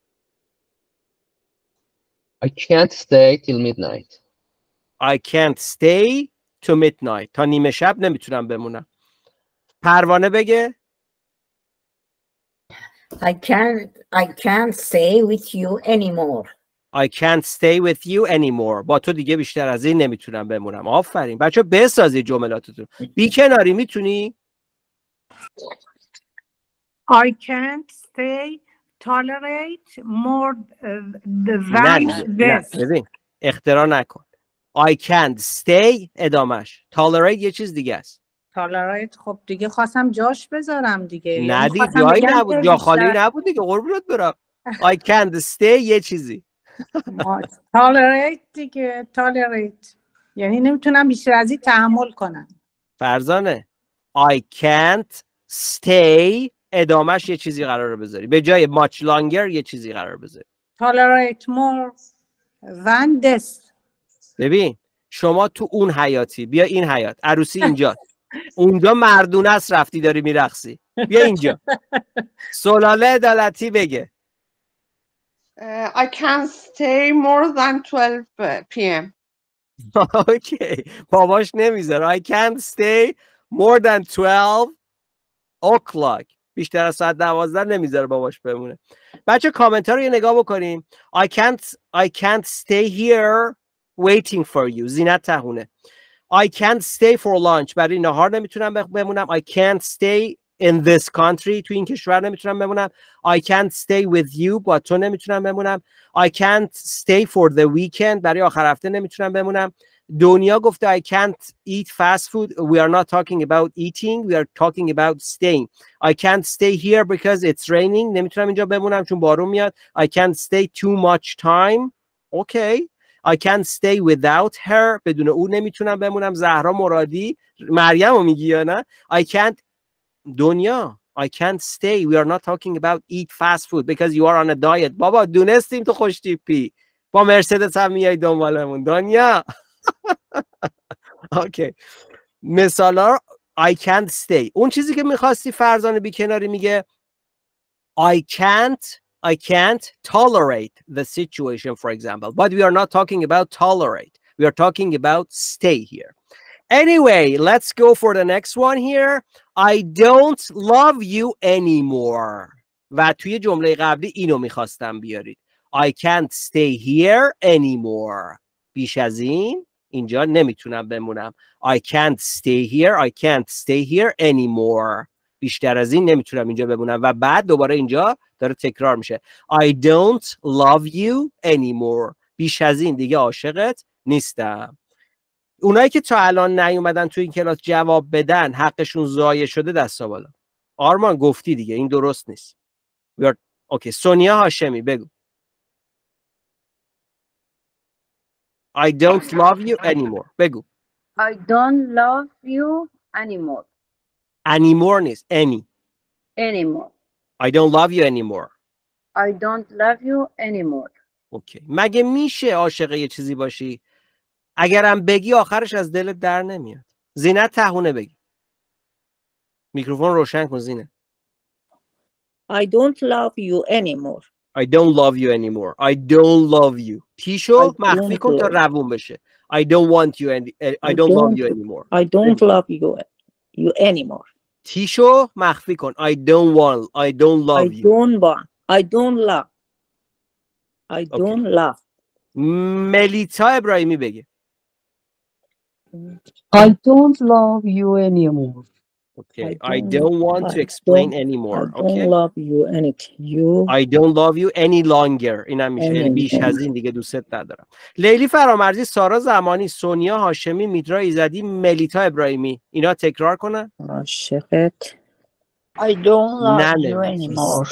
I can't stay till midnight. I can't stay to midnight. تا نیمه شب نمیتونم بمونم. پروانه بگه. I can't I can't stay with you anymore. I can't stay with you anymore. با تو دیگه بیشتر از این نمیتونم بمونم. آفرین. بچه بسازی جملاتتون. بی کناری میتونی؟ I can't stay tolerate more uh, نه than نه نه. this. ببین اختراع نکن. I can't stay ادامش. Tolerate یه چیز دیگه است. tolerate خب دیگه خواستم جاش بذارم دیگه. نه یعنی دیگه خواستم جایی بگم نبود. که جا خالی بیشتر- نبود دیگه قربونت برم. I can't stay یه چیزی. tolerate دیگه tolerate یعنی نمیتونم بیشتر از این تحمل کنم. فرزانه I can't stay ادامش یه چیزی قراره بذاری. به جای much longer یه چیزی قرار بذاری. tolerate more than this. ببین شما تو اون حیاتی بیا این حیات عروسی اینجا اونجا مردونه است رفتی داری میرقصی بیا اینجا. سلاله عدالتی بگه. Uh, I can't stay more than twelve p m اوکی باباش نمیذاره. I can't stay more than twelve o'clock. بیشتر از ساعت دوازده نمیذاره باباش بمونه. بچه کامنت ها رو یه نگاه بکنیم. I can't I can't stay here waiting for you. زینت تهونه. I can't stay for lunch. برای نهار نمیتونم بمونم. I can't stay in this country تو این کشور نمیتونم بمونم. I can't stay with you با تو نمیتونم بمونم. I can't stay for the weekend برای آخر هفته نمیتونم بمونم. دنیا گفته I can't eat fast food. We are not talking about eating. We are talking about staying. I can't stay here because it's raining. نمیتونم اینجا بمونم چون بارون میاد. I can't stay too much time. Okay. I can't stay without her. بدون او نمیتونم بمونم. زهرا مرادی مریم رو میگی یا نه؟ I can't دنیا I can't stay. We are not talking about eat fast food because you are on a diet. بابا دونستیم تو خوش تیپی. با مرسدس هم میای دنبالمون دنیا. اوکی. مثالا I can't stay. اون چیزی که میخواستی فرزانه بیکناری میگه I can't I can't tolerate the situation, for example. But we are not talking about tolerate. We are talking about stay here. Anyway, let's go for the next one here. I don't love you anymore. و توی جمله قبلی اینو میخواستم بیارید. I can't stay here anymore. بیش از این اینجا نمیتونم بمونم. I can't stay here. I can't stay here anymore. بیشتر از این نمیتونم اینجا بمونم. و بعد دوباره اینجا داره تکرار میشه. I don't love you anymore. بیش از این دیگه عاشقت نیستم. اونایی که تا الان نیومدن تو این کلاس جواب بدن حقشون ضایع شده دستا بالا. آرمان گفتی دیگه این درست نیست. اوکی سونیا هاشمی بگو. I don't love you anymore. بگو. I don't love you anymore. Anymore نیست. Any. Anymore. I don't love you anymore. I don't love you anymore. اوکی. مگه میشه عاشق یه چیزی باشی؟ اگرم بگی آخرش از دلت در نمیاد. زینت تهونه بگی. میکروفون روشن کن زینت. I don't love you anymore. I don't love you anymore. I don't love you. تیشو مخفی کن تا روون بشه. I don't want you any I, I don't, don't love you anymore. I don't love you you anymore. تیشو مخفی کن. I don't want I don't love I you. don't want. I don't love. I don't okay. love. ملیتا ابراهیمی بگه. I don't love you anymore. Okay, I don't, I don't want I to explain don't, anymore. I don't okay? love you anything. You I don't love you any longer. این هم میشه. یعنی بیش از این دیگه دوستت ندارم. لیلی فرامرزی، سارا زمانی، سونیا هاشمی، میترا ایزدی، ملیتا ابراهیمی. اینا تکرار کنن. عاشقت. I don't love you anymore.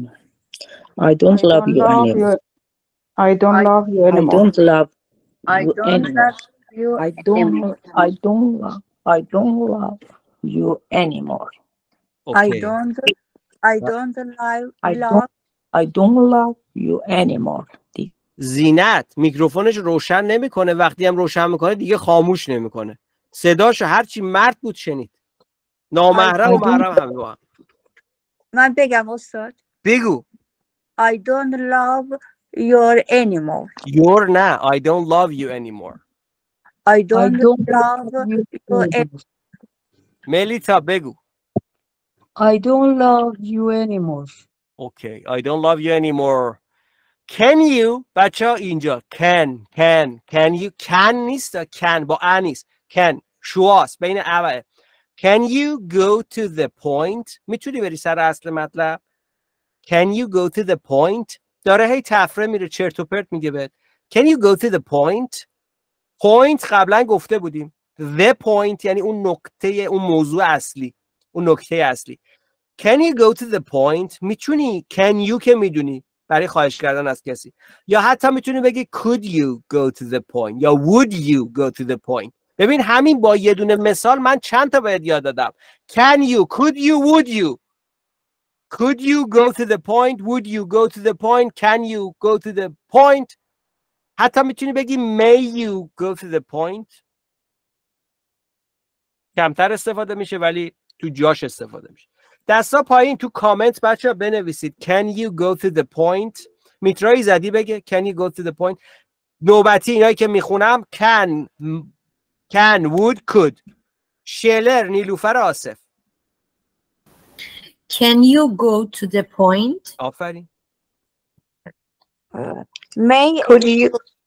I don't I love don't you love anymore. you. I don't I, love you anymore. I don't love I you don't anymore. love you I don't. anymore. I don't love. I don't love you anymore. Okay. I don't. I don't love. I don't. I don't love you anymore. زینت میکروفونش روشن نمیکنه. وقتی هم روشن میکنه دیگه خاموش نمیکنه. صداشو هرچی مرد بود شنید. نامحرم و محرم همه با هم. من بگم استاد. بگو. I don't love your anymore. Your نه. I don't love you anymore. I don't, I don't love you anymore. ملیتا بگو. I don't love you anymore. Okay, I don't love you anymore. Can you بچه ها اینجا can can can you can نیست can با ا نیست can شواست بین ا و can you go to the point میتونی بری سر اصل مطلب can you go to the point داره هی تفره میره چرت و پرت میگه بهت can you go to the point point قبلا گفته بودیم the point یعنی اون نقطه اون موضوع اصلی اون نکته اصلی can you go to the point میتونی can you که میدونی برای خواهش کردن از کسی یا حتی میتونی بگی could you go to the point یا would you go to the point ببین همین با یه دونه مثال من چند تا باید یاد دادم can you could you would you could you go to the point would you go to the point can you go to the point حتی میتونی بگی may you go to the point کمتر استفاده میشه ولی تو جاش استفاده میشه دستا پایین تو کامنت بچه ها بنویسید can you go to the point میترایی زدی بگه can you go to the point نوبتی اینایی که میخونم can can would could شلر نیلوفر آصف can you go to the point آفرین may could you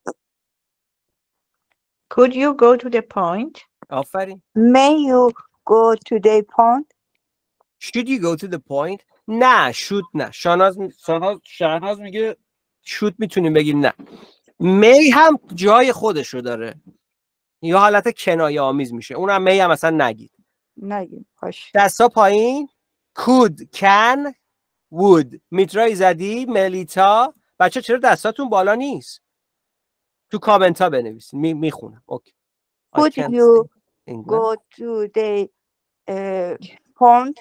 could you go to the point آفرین may you go to the point should you go to the point نه should نه شاناز شاناز شاناز میگه should میتونیم بگیم نه may هم جای خودشو داره یا حالت کنایه آمیز میشه اونم may هم اصلا نگید نگیم باش دستا پایین could can would میترای زدی ملیتا بچه چرا دستاتون بالا نیست تو کامنت ها بنویسید می میخونم اوکی Could you go to the uh, pond?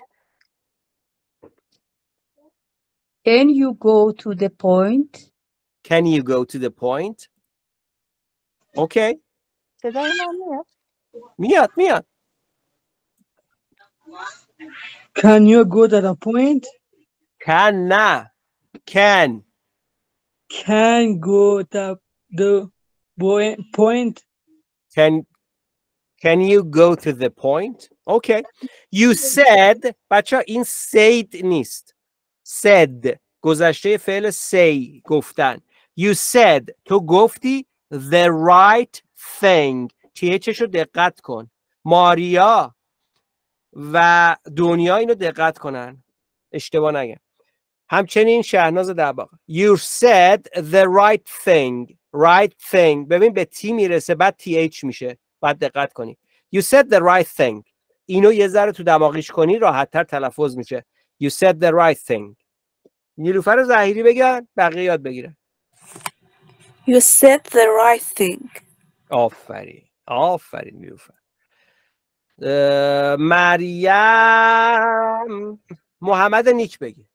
Can you go to the point? Can you go to the point? Okay. صدای من میاد؟ میاد میاد. Can you go to the point? Can نه. Can. Can go to the boy- point? Can Can you go to the point? Okay. You said بچه این said نیست. Said گذشته فعل say گفتن. You said تو گفتی the right thing. تیهچش رو دقت کن. ماریا و دنیا اینو دقت کنن. اشتباه نگن. همچنین شهناز دباغ. You said the right thing. Right thing. ببین به تی میرسه بعد تی اچ میشه. بعد دقت کنی. You said the right thing. اینو یه ذره تو دماغیش کنی راحت تر تلفظ میشه. You said the right thing. نیلوفر ظاهری بگن بقیه یاد بگیرن. You said the right thing. آفرین. آفرین نیلوفر. مریم محمد نیک بگی.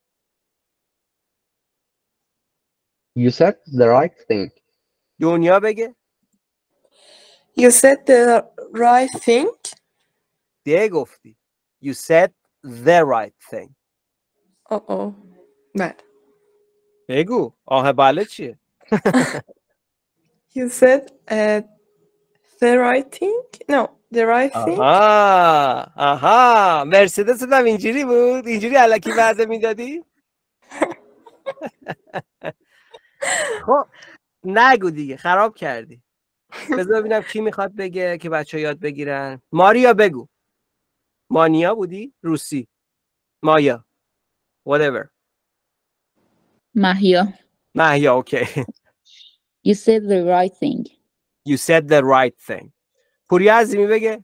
You said the right thing. دنیا بگه. You said the right thing. ده گفتی. You said the right thing. Uh oh. Bad. بگو. آه بله چیه؟ You said uh, the right thing? No, the right thing. آها آها مرسدس هم اینجوری بود؟ اینجوری الکی وعده میدادی؟ خب نگو دیگه خراب کردی. بذار ببینم کی میخواد بگه که بچه یاد بگیرن. ماریا بگو. مانیا بودی؟ روسی. مایا. Whatever. Mahia. مهیا اوکی. You said the right thing. You said the right thing. پوریا عظیمی بگه.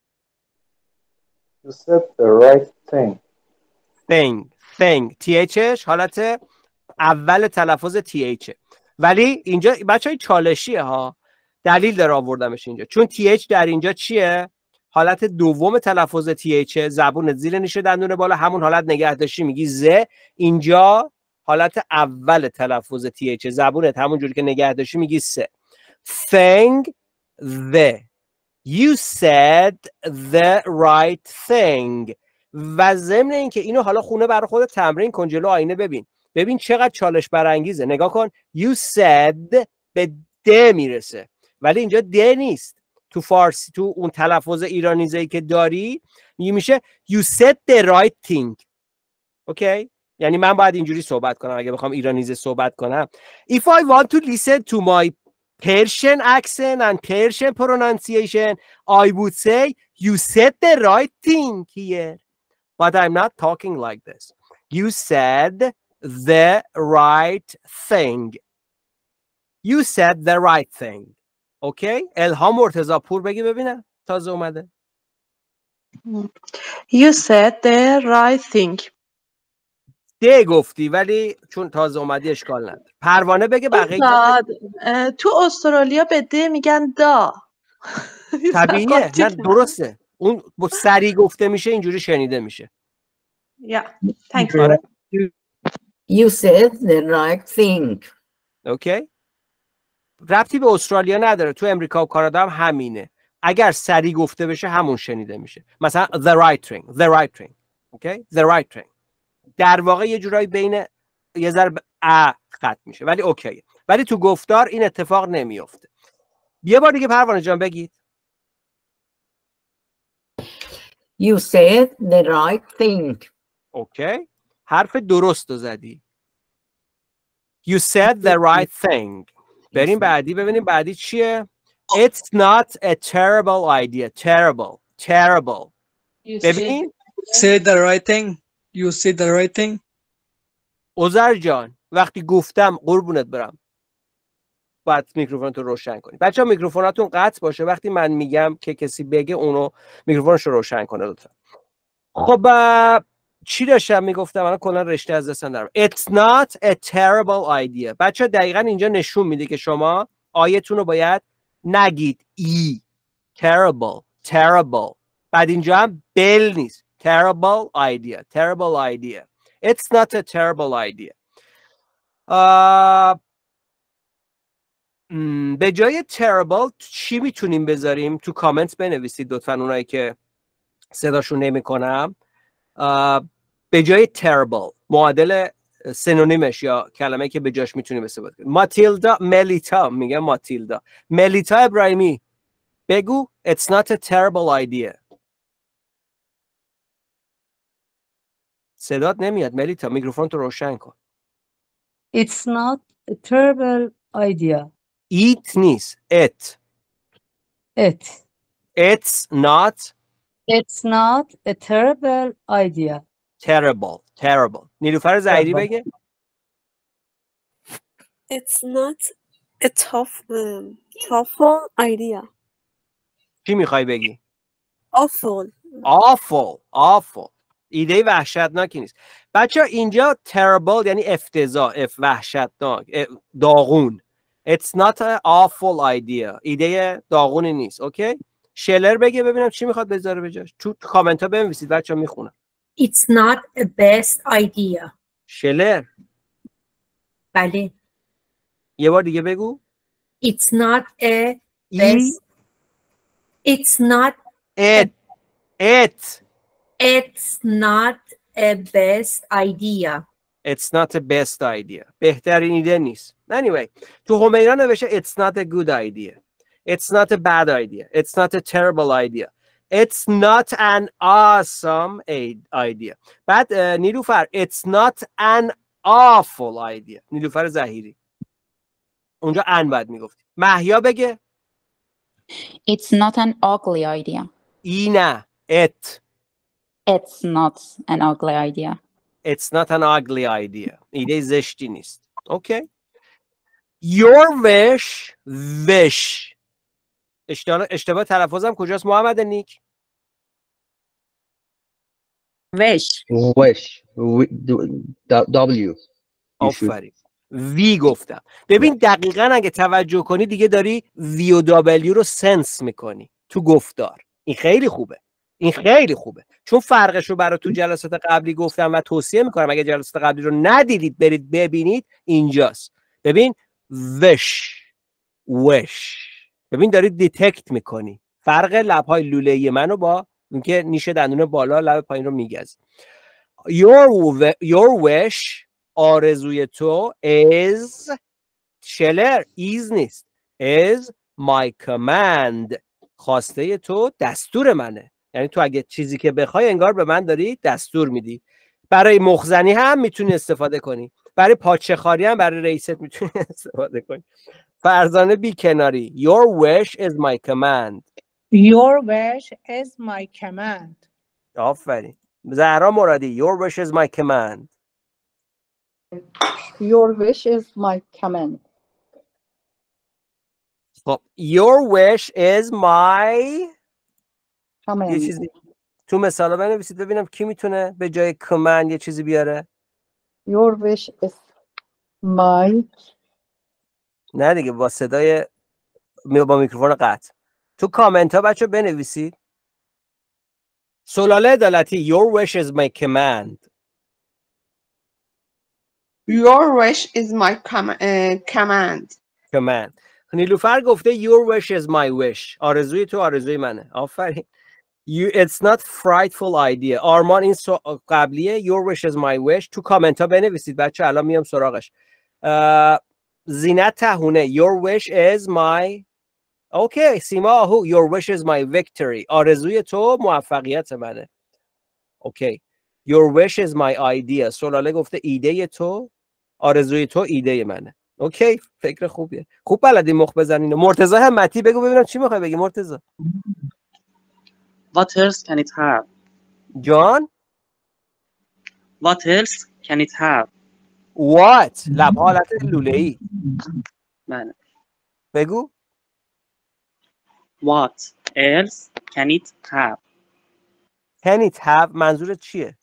You said the right thing. Thing. Thing. تی اچش حالت اول تلفظ تی اچه. ولی اینجا بچه های چالشیه ها. دلیل داره آوردمش اینجا. چون تی اچ در اینجا چیه؟ حالت دوم تلفظ تی اچه. زبون زیر نیشه دندون بالا همون حالت نگهداشتی میگی ز. اینجا حالت اول تلفظ تی اچه. زبونت همون جوری که نگهداشتی میگی س. Thing the. You said the right thing. و ضمن اینکه اینو حالا خونه برای خودت تمرین کن جلو آینه ببین. ببین چقدر چالش برانگیزه. نگاه کن. You said به د میرسه. ولی اینجا د نیست. تو فارسی تو اون تلفظ ایرانیزه‌ای که داری میشه you said the right thing. اوکی؟ یعنی من باید اینجوری صحبت کنم اگه بخوام ایرانیزه صحبت کنم. If I want to listen to my Persian accent and Persian pronunciation, I would say you said the right thing here. But I'm not talking like this. You said the right thing. You said the right thing. Okay? الهام مرتضی پور بگی ببینم تازه اومده. You said the right thing. ده گفتی ولی چون تازه اومدی اشکال نداره. پروانه بگه بقیه تو استرالیا به ده میگن دا. طبیعیه. نه درسته. اون با سری گفته میشه اینجوری شنیده میشه. Yeah. Thank you. You said the right thing. اوکی. ربطی به استرالیا نداره. تو امریکا و کانادا هم همینه. اگر سری گفته بشه همون شنیده میشه. مثلا the right thing. The right thing. اوکی؟ The right thing. در واقع یه جورایی بین یه ذره ا خط میشه ولی اوکیه. ولی تو گفتار این اتفاق نمیفته. یه بار دیگه پروانه جان بگید. You said the right thing. اوکی. حرف درست رو زدی. You said the right thing. بریم بعدی ببینیم بعدی چیه. It's not a terrible idea. Terrible. Terrible. ببین. Say the right thing. You said the right thing. عذر جان وقتی گفتم قربونت برم باید میکروفونتو روشن کنی. بچه ها میکروفوناتون قطع باشه وقتی من میگم که کسی بگه اونو میکروفونش رو روشن کنه لطفا. خب چی داشتم میگفتم؟ الان کلا رشته از دستم درم. It's not a terrible idea. بچه ها دقیقا اینجا نشون میده که شما آیتون رو باید نگید ای terrible terrible بعد اینجا هم بل نیست terrible idea terrible idea it's not a terrible idea. uh, به جای terrible چی میتونیم بذاریم؟ تو کامنت بنویسید لطفا اونایی که صداشون نمی کنم. uh, به جای terrible معادل سینونیمش یا کلمه که به جاش میتونیم استفاده کنیم. ماتیلدا ملیتا میگه ماتیلدا ملیتا ابراهیمی بگو it's not a terrible idea. صدات نمیاد ملیتا میکروفون تو روشن کن. It's not a terrible idea. It نیست it. It. It's not. It's not a terrible idea. Terrible. Terrible. نیلوفر زهیری بگه. It's not a tough, um, awful idea. چی میخوای بگی؟ Awful. Awful. Awful. ایده وحشتناکی نیست. بچه اینجا terrible یعنی افتضاح، اف وحشتناک، داغون. It's not an awful idea. ایده داغونی نیست. اوکی؟ شلر بگه ببینم چی میخواد بذاره به جاش. تو کامنت ها بنویسید بچه‌ها میخونم. It's not a best idea. شلر. بله. یه بار دیگه بگو. It's not a best. It's not it. It. It's not a best idea. It's not a best idea. بهترین ایده نیست. Anyway, تو همیرا نوشته it's not a good idea. It's not a bad idea. It's not a terrible idea. It's not an awesome idea. بعد نیلوفر it's not an awful idea. نیلوفر زهیری. اونجا ان باید میگفتی. مهیا بگه. It's not an ugly idea. ای نه. It. It's not an ugly idea. It's not an ugly idea. ایده زشتی نیست. Okay. Your wish. Wish. اشتباه, اشتباه تلفظم کجاست محمد نیک؟ wish. wish. W. آفرین. وی گفتم. ببین دقیقاً اگه توجه کنی دیگه داری وی و دبلیو رو سنس میکنی تو گفتار. این خیلی خوبه. این خیلی خوبه. چون فرقش رو برای تو جلسات قبلی گفتم و توصیه میکنم اگه جلسات قبلی رو ندیدید برید ببینید اینجاست. ببین wish. wish. ببین داری دیتکت میکنی فرق لبهای لوله‌ای منو با اینکه نیش دندون بالا لب پایین رو میگز. your your wish آرزوی تو is شلر is نیست is my command خواسته تو دستور منه. یعنی تو اگه چیزی که بخوای انگار به من داری دستور میدی. برای مخزنی هم میتونی استفاده کنی. برای پاچه خاری هم برای رئیست میتونی استفاده کنی. فرزانه بی کناری. Your wish is my command. Your wish is my command. آفرین. زهرا مرادی. Your wish is my command. Your wish is my command. خب your wish is my command. یه چیزی تو مثالا بنویسید ببینم کی میتونه به جای command یه چیزی بیاره. Your wish is my نه دیگه با صدای با میکروفون قطع. تو کامنت ها بچه بنویسید. سلاله عدالتی. Your wish is my command. Your wish is my com uh, command. command. نیلوفر گفته your wish is my wish. آرزوی تو آرزوی منه. آفرین. You, it's not frightful idea. آرمان این سو... قبلیه. Your wish is my wish. تو کامنت ها بنویسید بچه الان میام سراغش. uh, زینت تهونه. Your wish is my okay. سیما آهو. Your wish is my victory. آرزوی تو موفقیت منه. okay. Your wish is my idea. سلاله گفته ایده تو آرزوی تو ایده منه. اوکی فکر خوبیه. خوب بلدی مخ بزنین. مرتضی همتی بگو ببینم چی میخوای بگی مرتضی. What else can it have? جان What else can it have? What لب حالت لوله‌ای. بله. بگو. What else can it have? Can it have منظورت چیه؟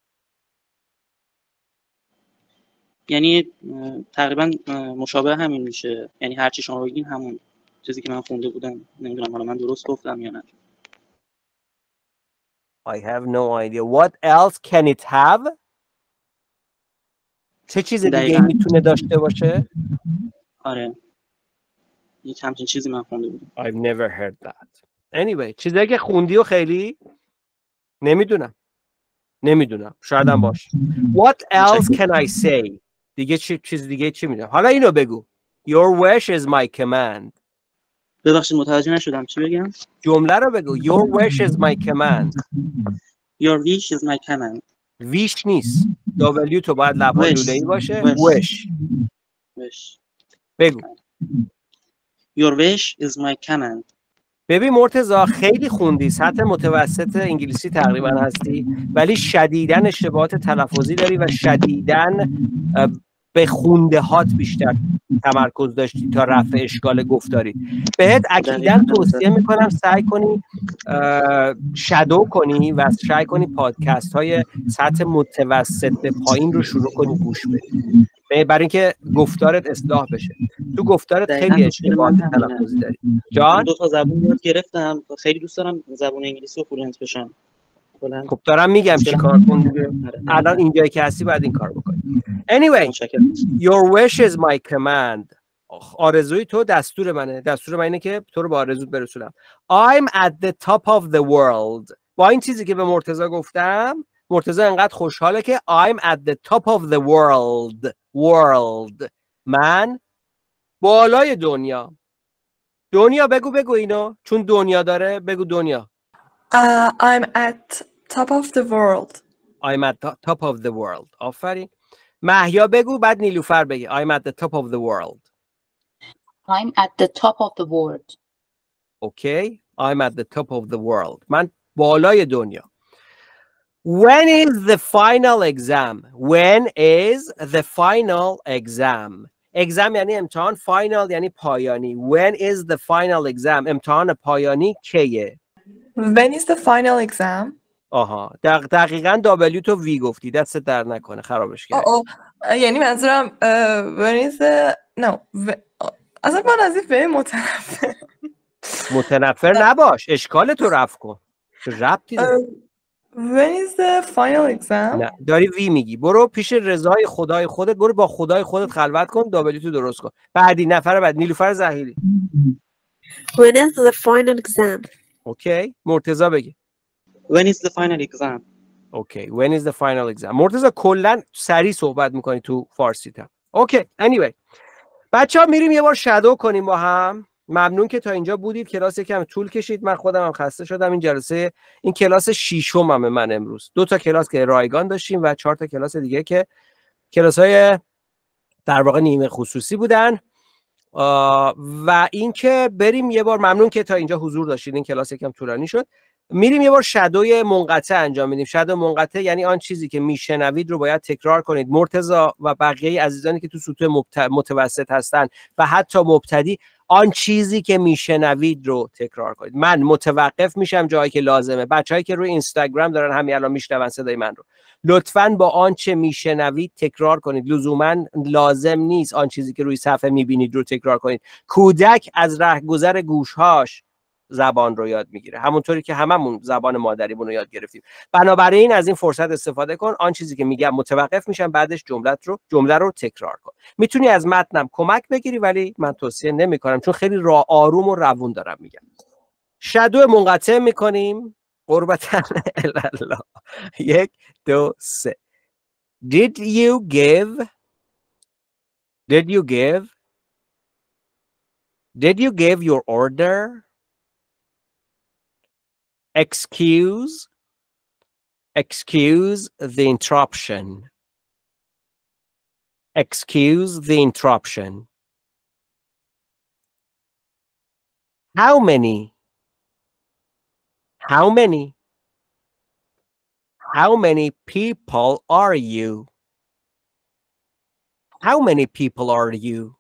یعنی اه، تقریبا اه، مشابه همین میشه. یعنی هر چی شما بگین همون چیزی که من خونده بودم. نمیدونم حالا من درست گفتم یا نه. I have no idea. What else can it have? چه چیز دیگه دقیقاً. میتونه داشته باشه؟ آره. یک همچین چیزی من خونده بودم. I've never heard that. Anyway چیزایی که خوندی و خیلی نمیدونم. نمیدونم. شاید هم باشه. What else can I say? دیگه چی چیز دیگه چی میدونم. حالا اینو بگو. Your wish is my command. ببخشید متوجه نشدم چی بگم؟ جمله رو بگو. Your wish is my command. Your wish is my command. wish نیست. W تو باید لب‌ها Wish. لوله‌ای باشه. Wish. wish. wish. بگو. Your wish is my command. ببین مرتضی خیلی خوندی، سطح متوسط انگلیسی تقریبا هستی، ولی شدیداً اشتباهات تلفظی داری و شدیداً به خونده هات بیشتر تمرکز داشتی تا رفع اشکال گفتاری. بهت اکیداً توصیه میکنم سعی کنی شادو کنی و سعی کنی پادکست های سطح متوسط به پایین رو شروع کنی گوش بدی، برای اینکه گفتارت اصلاح بشه. تو گفتارت خیلی اشتباهات تلفظی داری. جان دو تا زبون یاد گرفتم، خیلی دوست دارم زبون انگلیسی رو فلوئنت بشم. خب دارم میگم چی کار کن دیگه. الان اینجایی که هستی باید این کار بکنی. Anyway, your wish is my command. آرزوی تو دستور منه. دستور من اینه که تو رو به آرزوت برسونم. I'm at the top of the world. با این چیزی که به مرتضی گفتم، مرتضی انقدر خوشحاله که I'm at the top of the world. World. من بالای دنیا. دنیا بگو بگو اینو، چون دنیا داره بگو دنیا. Uh, I'm at top of the world. I'm at the top of the world. آفرین. مهیا بگو بعد نیلوفر بگی. I'm at the top of the world. I'm at the top of the world. Okay. I'm at the top of the world. من بالای دنیا. When is the final exam? When is the final exam? exam یعنی امتحان، final یعنی پایانی. When is the final exam? امتحان پایانی کیه؟ When is the final exam? آها دق دقیقاً W تو V گفتی. دست در نکنه خرابش کردی. آه یعنی منظورم uh, when is the no اصلا من از این فهم متنفر متنفر نباش، اشکال تو رفع کن. ربطی داره. When is the final exam? نه داری وی میگی. برو پیش رضای خدای خودت، برو با خدای خودت خلوت کن، دابلی تو درست کن. بعدی نفر بعد نیلوفر زهیری. When is the final exam? اوکی مرتضی بگی. When is the final exam? اوکی when is the final exam. مرتضی کلا سریع صحبت میکنی تو فارسی تا. اوکی anyway بچه‌ها میریم یه بار شادو کنیم با هم. ممنون که تا اینجا بودید. کلاس یکم طول کشید، من خودم هم خسته شدم. این جلسه این کلاس ششمم من امروز. دو تا کلاس که رایگان داشتیم و چهار تا کلاس دیگه که کلاس‌های در واقع نیمه خصوصی بودن. و اینکه بریم یه بار، ممنون که تا اینجا حضور داشتید. این کلاس یکم طولانی شد. میریم یه بار شادوی منقطع انجام میدیم. شادو منقطع یعنی آن چیزی که میشنوید رو باید تکرار کنید. مرتضی و بقیه عزیزانی که تو سطوح متوسط هستن و حتی مبتدی، آن چیزی که میشنوید رو تکرار کنید. من متوقف میشم جایی که لازمه. بچه‌هایی که روی اینستاگرام دارن همین الان میشنون صدای من رو، لطفاً با آنچه میشنوید تکرار کنید. لزوماً لازم نیست آن چیزی که روی صفحه میبینید رو تکرار کنید. کودک از رهگذر گوشهاش زبان رو یاد میگیره، همونطوری که هممون زبان مادریمون رو یاد گرفتیم. بنابراین از این فرصت استفاده کن. آن چیزی که میگم متوقف میشم، بعدش جمله رو جمله رو تکرار کن. میتونی از متنم کمک بگیری ولی من توصیه نمیکنم چون خیلی را آروم و روون دارم میگم. شادو منقطع میکنیم. قربتن الله. یک دو سه. Did you give Did you give Did you give your order? Excuse Excuse the interruption. Excuse the interruption. How many? How many? How many people are you? How many people are you?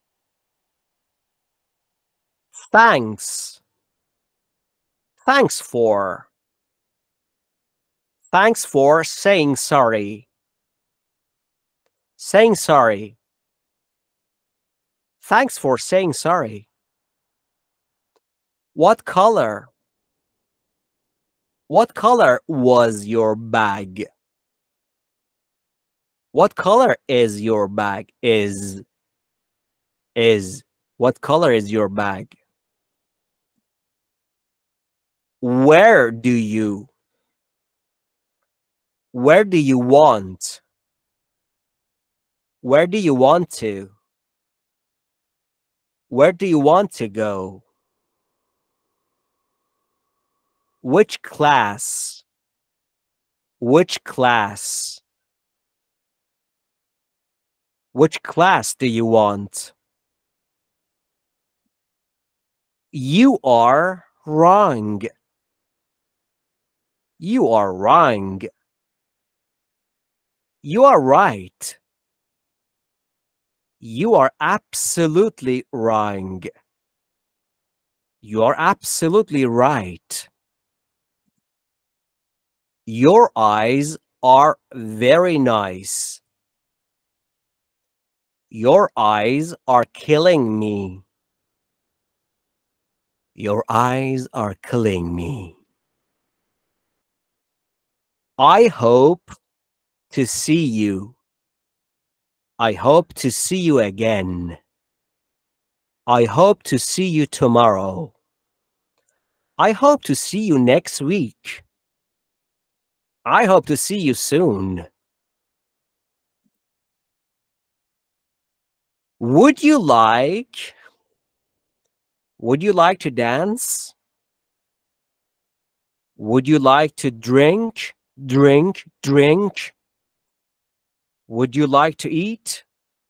Thanks. Thanks for. Thanks for saying sorry. Saying sorry. Thanks for saying sorry. What color? What color was your bag? What color is your bag? Is. Is. What color is your bag? Where do you? Where do you want? Where do you want to? Where do you want to go? Which class? Which class? Which class do you want? You are wrong. You are wrong. You are right. You are absolutely wrong. You are absolutely right. Your eyes are very nice. Your eyes are killing me. Your eyes are killing me. I hope to see you. I hope to see you again. I hope to see you tomorrow. I hope to see you next week. I hope to see you soon. Would you like, would you like to dance? Would you like to drink, drink, drink? Would you like to eat?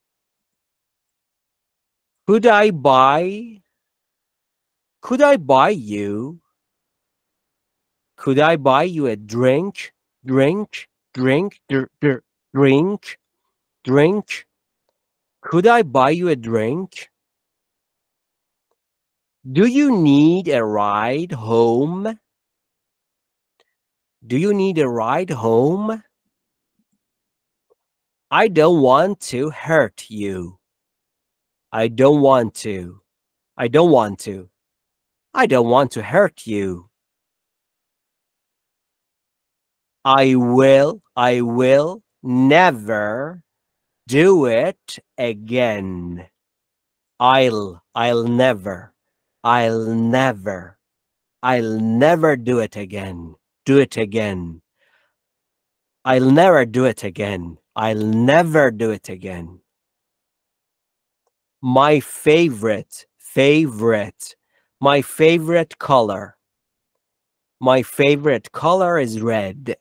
Could I buy? Could I buy you? Could I buy you a drink? Drink, drink, dr dr drink, drink. Could I buy you a drink? Do you need a ride home? Do you need a ride home? I don't want to hurt you. I don't want to. I don't want to. I don't want to hurt you. I will, I will never do it again. I'll, I'll never, I'll never, I'll never do it again. Do it again. I'll never do it again. I'll never do it again. My favorite, favorite, my favorite color. My favorite color is red.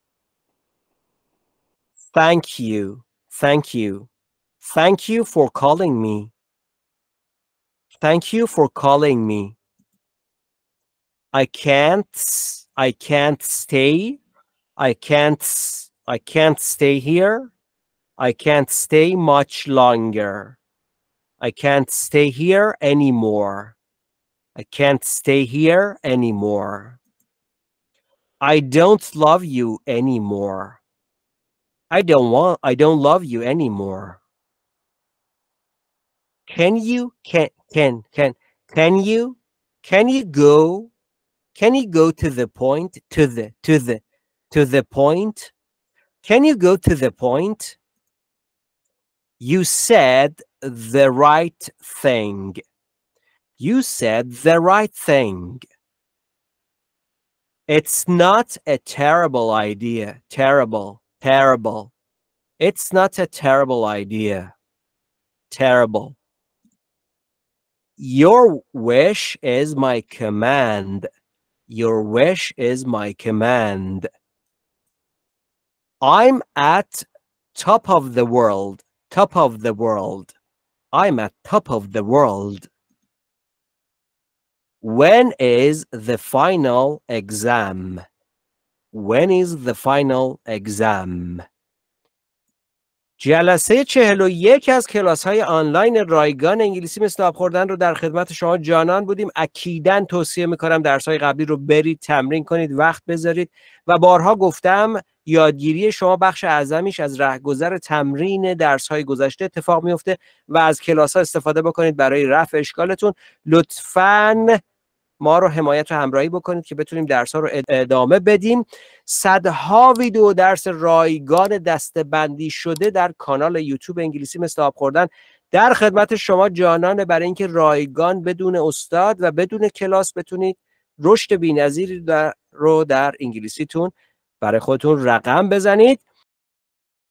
Thank you, thank you. Thank you for calling me. Thank you for calling me. I can't, I can't stay. I can't, I can't stay here. I can't stay much longer. I can't stay here anymore. I can't stay here anymore. I don't love you anymore. I don't want, I don't love you anymore. Can you, can, can, can, can you, can you go, can you go to the point, to the, to the, to the point? Can you go to the point? You said the right thing. You said the right thing. It's not a terrible idea. Terrible, terrible. It's not a terrible idea. Terrible. Your wish is my command. Your wish is my command. I'm at top of the world. Top of the world. I'm at top of the world. When is the final exam? When is the final exam? جلسه چهل و یک از کلاس های آنلاین رایگان انگلیسی مثل آب خوردن رو در خدمت شما جانان بودیم. اکیداً توصیه میکنم درس های قبلی رو برید تمرین کنید، وقت بذارید و بارها گفتم یادگیری شما بخش اعظمیش از رهگذر تمرین درس های گذشته اتفاق میفته و از کلاس ها استفاده بکنید برای رفع اشکالتون. لطفاً ما رو حمایت و همراهی بکنید که بتونیم درس ها رو ادامه بدیم. صدها ویدیو درس رایگان دسته‌بندی شده در کانال یوتیوب انگلیسی مثل آب خوردن در خدمت شما جانانه، برای اینکه رایگان بدون استاد و بدون کلاس بتونید رشد بی‌نظیری رو در انگلیسیتون برای خودتون رقم بزنید.